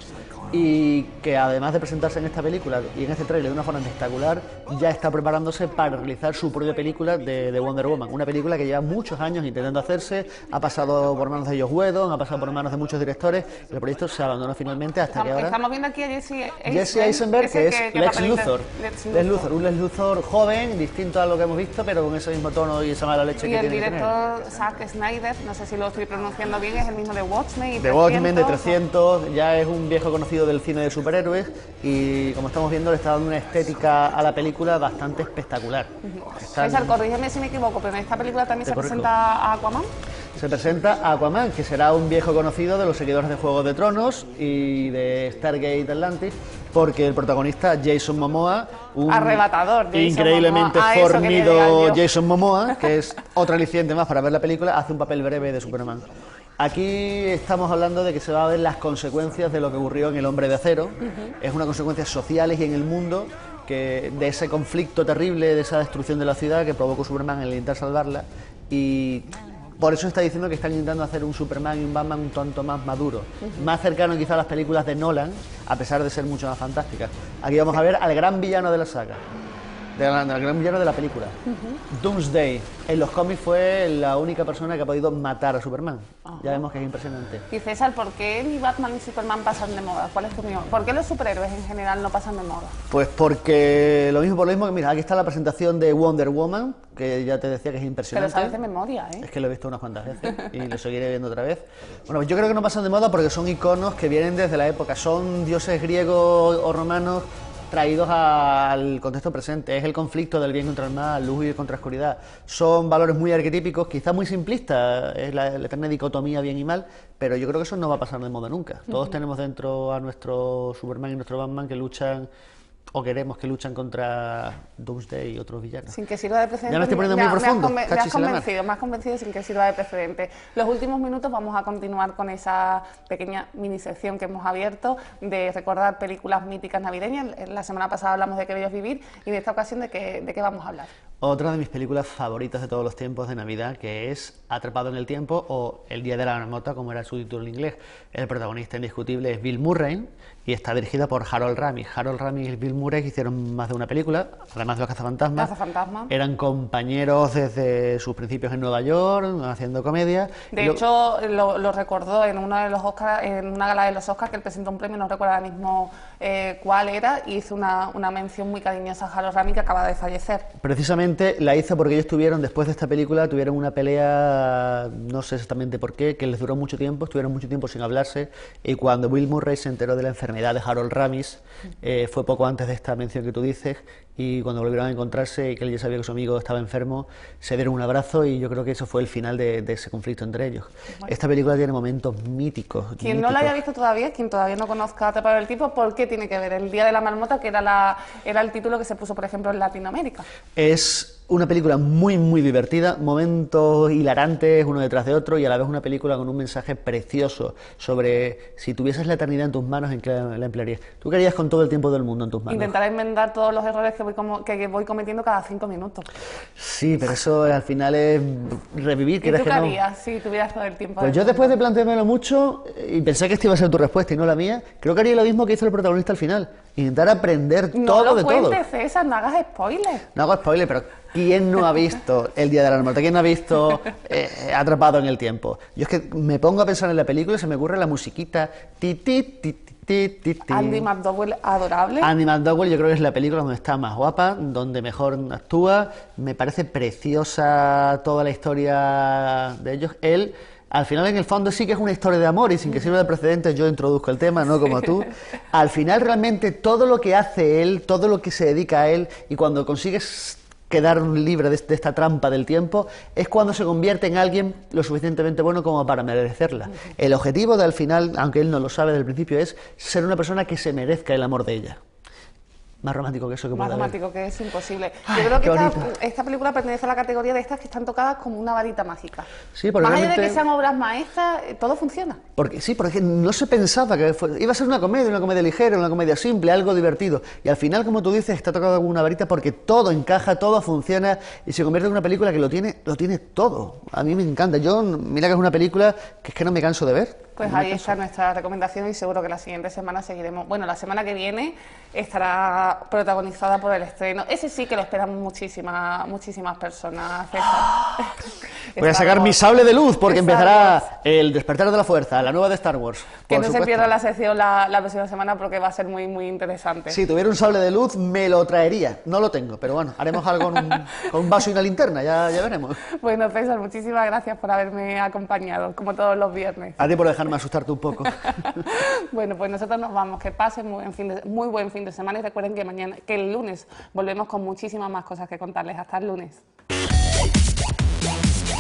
y que además de presentarse en esta película y en este tráiler de una forma espectacular, ya está preparándose para realizar su propia película de, de Wonder Woman, una película que lleva muchos años intentando hacerse, ha pasado por manos de Joss Whedon, ha pasado por manos de muchos directores, el proyecto se abandonó finalmente hasta estamos, que ahora... Estamos viendo aquí a Jesse Eisenberg, Jesse Eisenberg, que es que, que Lex Luthor. Lex Lex Luthor, un Lex Luthor joven, distinto a lo que hemos visto, pero con ese mismo tono y esa mala leche y que el tiene que tener. Y el director Zack Snyder, no sé si lo estoy pronunciando bien, es el mismo de Watchmen y de Watchmen, de trescientos, ya es un viejo conocido del cine de superhéroes, y como estamos viendo le está dando una estética a la película bastante espectacular. Uh-huh. Están... César, corrígeme si me equivoco, pero en esta película también se correcto. presenta a Aquaman. Se presenta a Aquaman, que será un viejo conocido de los seguidores de Juego de Tronos y de Stargate Atlantis, porque el protagonista Jason Momoa, un arrebatador, Jason increíblemente Momoa. Ah, fornido Jason Momoa, que es otro aliciente más para ver la película, hace un papel breve de Superman. Aquí estamos hablando de que se va a ver las consecuencias de lo que ocurrió en El Hombre de Acero. Uh-huh. Es unas consecuencias sociales y en el mundo que de ese conflicto terrible, de esa destrucción de la ciudad que provocó Superman en el intentar salvarla, y por eso está diciendo que están intentando hacer un Superman y un Batman un tanto más maduro, uh-huh. más cercano quizá a las películas de Nolan, a pesar de ser mucho más fantásticas. Aquí vamos a ver al gran villano de la saga, del gran villano de la película. Uh-huh. Doomsday. En los cómics fue la única persona que ha podido matar a Superman. Uh-huh. Ya vemos que es impresionante. Y César, ¿por qué ni Batman ni Superman pasan de moda? ¿Cuál es tu opinión? ¿Por qué los superhéroes en general no pasan de moda? Pues porque lo mismo por lo mismo que, mira, aquí está la presentación de Wonder Woman, que ya te decía que es impresionante. Pero sabes de memoria, ¿eh? Es que lo he visto unas cuantas veces y lo seguiré viendo otra vez. Bueno, pues yo creo que no pasan de moda porque son iconos que vienen desde la época, son dioses griegos o romanos traídos al contexto presente. Es el conflicto del bien contra el mal, luz y contra oscuridad. Son valores muy arquetípicos, quizás muy simplistas, es la, la eterna dicotomía bien y mal, pero yo creo que eso no va a pasar de moda nunca. Todos uh-huh. tenemos dentro a nuestro Superman y nuestro Batman que luchan, o queremos que luchan contra Doomsday y otros villanos. Sin que sirva de precedente. Ya me estoy poniendo muy me, profundo. Me has, me has convencido, me has convencido sin que sirva de precedente. Los últimos minutos vamos a continuar con esa pequeña minisección que hemos abierto de recordar películas míticas navideñas. La semana pasada hablamos de Qué bello es vivir y en esta ocasión de qué, de qué vamos a hablar. Otra de mis películas favoritas de todos los tiempos de Navidad, que es Atrapado en el tiempo o El día de la marmota, como era su título en inglés. El protagonista indiscutible es Bill Murray y está dirigida por Harold Ramis. Harold Ramis y Bill Murray hicieron más de una película, además de Los cazafantasmas. Cazafantasma. Eran compañeros desde sus principios en Nueva York, haciendo comedia. De lo... hecho, lo, lo recordó en uno de los Oscars, en una gala de los Oscars, que él presentó un premio, no recuerdo ahora mismo eh, cuál era, y hizo una, una mención muy cariñosa a Harold Ramis, que acaba de fallecer. Precisamente realmente la hizo porque ellos tuvieron, después de esta película, tuvieron una pelea, no sé exactamente por qué, que les duró mucho tiempo, estuvieron mucho tiempo sin hablarse, y cuando Bill Murray se enteró de la enfermedad de Harold Ramis, eh, fue poco antes de esta mención que tú dices, y cuando volvieron a encontrarse y que él ya sabía que su amigo estaba enfermo, se dieron un abrazo y yo creo que eso fue el final de, de ese conflicto entre ellos. Bueno. Esta película tiene momentos míticos. Quien míticos. no la haya visto todavía, quien todavía no conozca Atrapado en el Tiempo, ¿por qué tiene que ver? El Día de la Marmota, que era, la, era el título que se puso, por ejemplo, en Latinoamérica. Es una película muy, muy divertida, momentos hilarantes uno detrás de otro y a la vez una película con un mensaje precioso sobre si tuvieses la eternidad en tus manos, ¿en qué la emplearías? ¿Tú qué harías con todo el tiempo del mundo en tus manos? Intentar enmendar todos los errores que voy, como, que voy cometiendo cada cinco minutos. Sí, pero eso al final es revivir. ¿Y tú que qué no? harías si tuvieras todo el tiempo? Pues yo después de planteármelo mucho y pensé que esta iba a ser tu respuesta y no la mía, creo que haría lo mismo que hizo el protagonista al final. Intentar aprender no todo lo de cuentes, todo. César, no hagas spoilers. No hago spoiler, pero ¿quién no ha visto El Día de la Marmota? ¿Quién no ha visto eh, Atrapado en el Tiempo? Yo es que me pongo a pensar en la película y se me ocurre la musiquita. Ti, ti, ti, ti, ti, ti, ti. Andy McDowell, adorable. Andy McDowell yo creo que es la película donde está más guapa, donde mejor actúa. Me parece preciosa toda la historia de ellos. Él... Al final, en el fondo, sí que es una historia de amor y sin que sirva de precedente yo introduzco el tema, no como tú. Al final, realmente, todo lo que hace él, todo lo que se dedica a él y cuando consigues quedar libre de, de esta trampa del tiempo, es cuando se convierte en alguien lo suficientemente bueno como para merecerla. El objetivo de al final, aunque él no lo sabe desde el principio, es ser una persona que se merezca el amor de ella. Más romántico que eso que Más puede romántico haber. que es imposible. Ay, Yo creo que qué esta, bonito. esta película pertenece a la categoría de estas que están tocadas como una varita mágica. Sí, porque Más allá de realmente- que sean obras maestras, eh, todo funciona. Porque sí, porque no se pensaba que fue- iba a ser una comedia, una comedia ligera, una comedia simple, algo divertido. Y al final, como tú dices, está tocado con una varita porque todo encaja, todo funciona y se convierte en una película que lo tiene, lo tiene todo. A mí me encanta. Yo, mira que es una película que es que no me canso de ver. Pues No me ahí canso. está nuestra recomendación y seguro que la siguiente semana seguiremos. Bueno, la semana que viene estará protagonizada por el estreno. Ese sí que lo esperan muchísimas, muchísimas personas. César. Voy a Star sacar mi Wars. sable de luz porque Star empezará Wars. el Despertar de la Fuerza, la nueva de Star Wars. Que por no se supuesto. pierda la sección la, la próxima semana porque va a ser muy, muy interesante. Si tuviera un sable de luz, me lo traería. No lo tengo, pero bueno, haremos algo con un, con un vaso y una linterna, ya, ya veremos. Bueno, César, muchísimas gracias por haberme acompañado, como todos los viernes. A ti por dejarme asustarte un poco. Bueno, pues nosotros nos vamos. Que pasen muy buen fin de, muy buen fin de semana y recuerden que mañana, que el lunes volvemos con muchísimas más cosas que contarles. Hasta el lunes.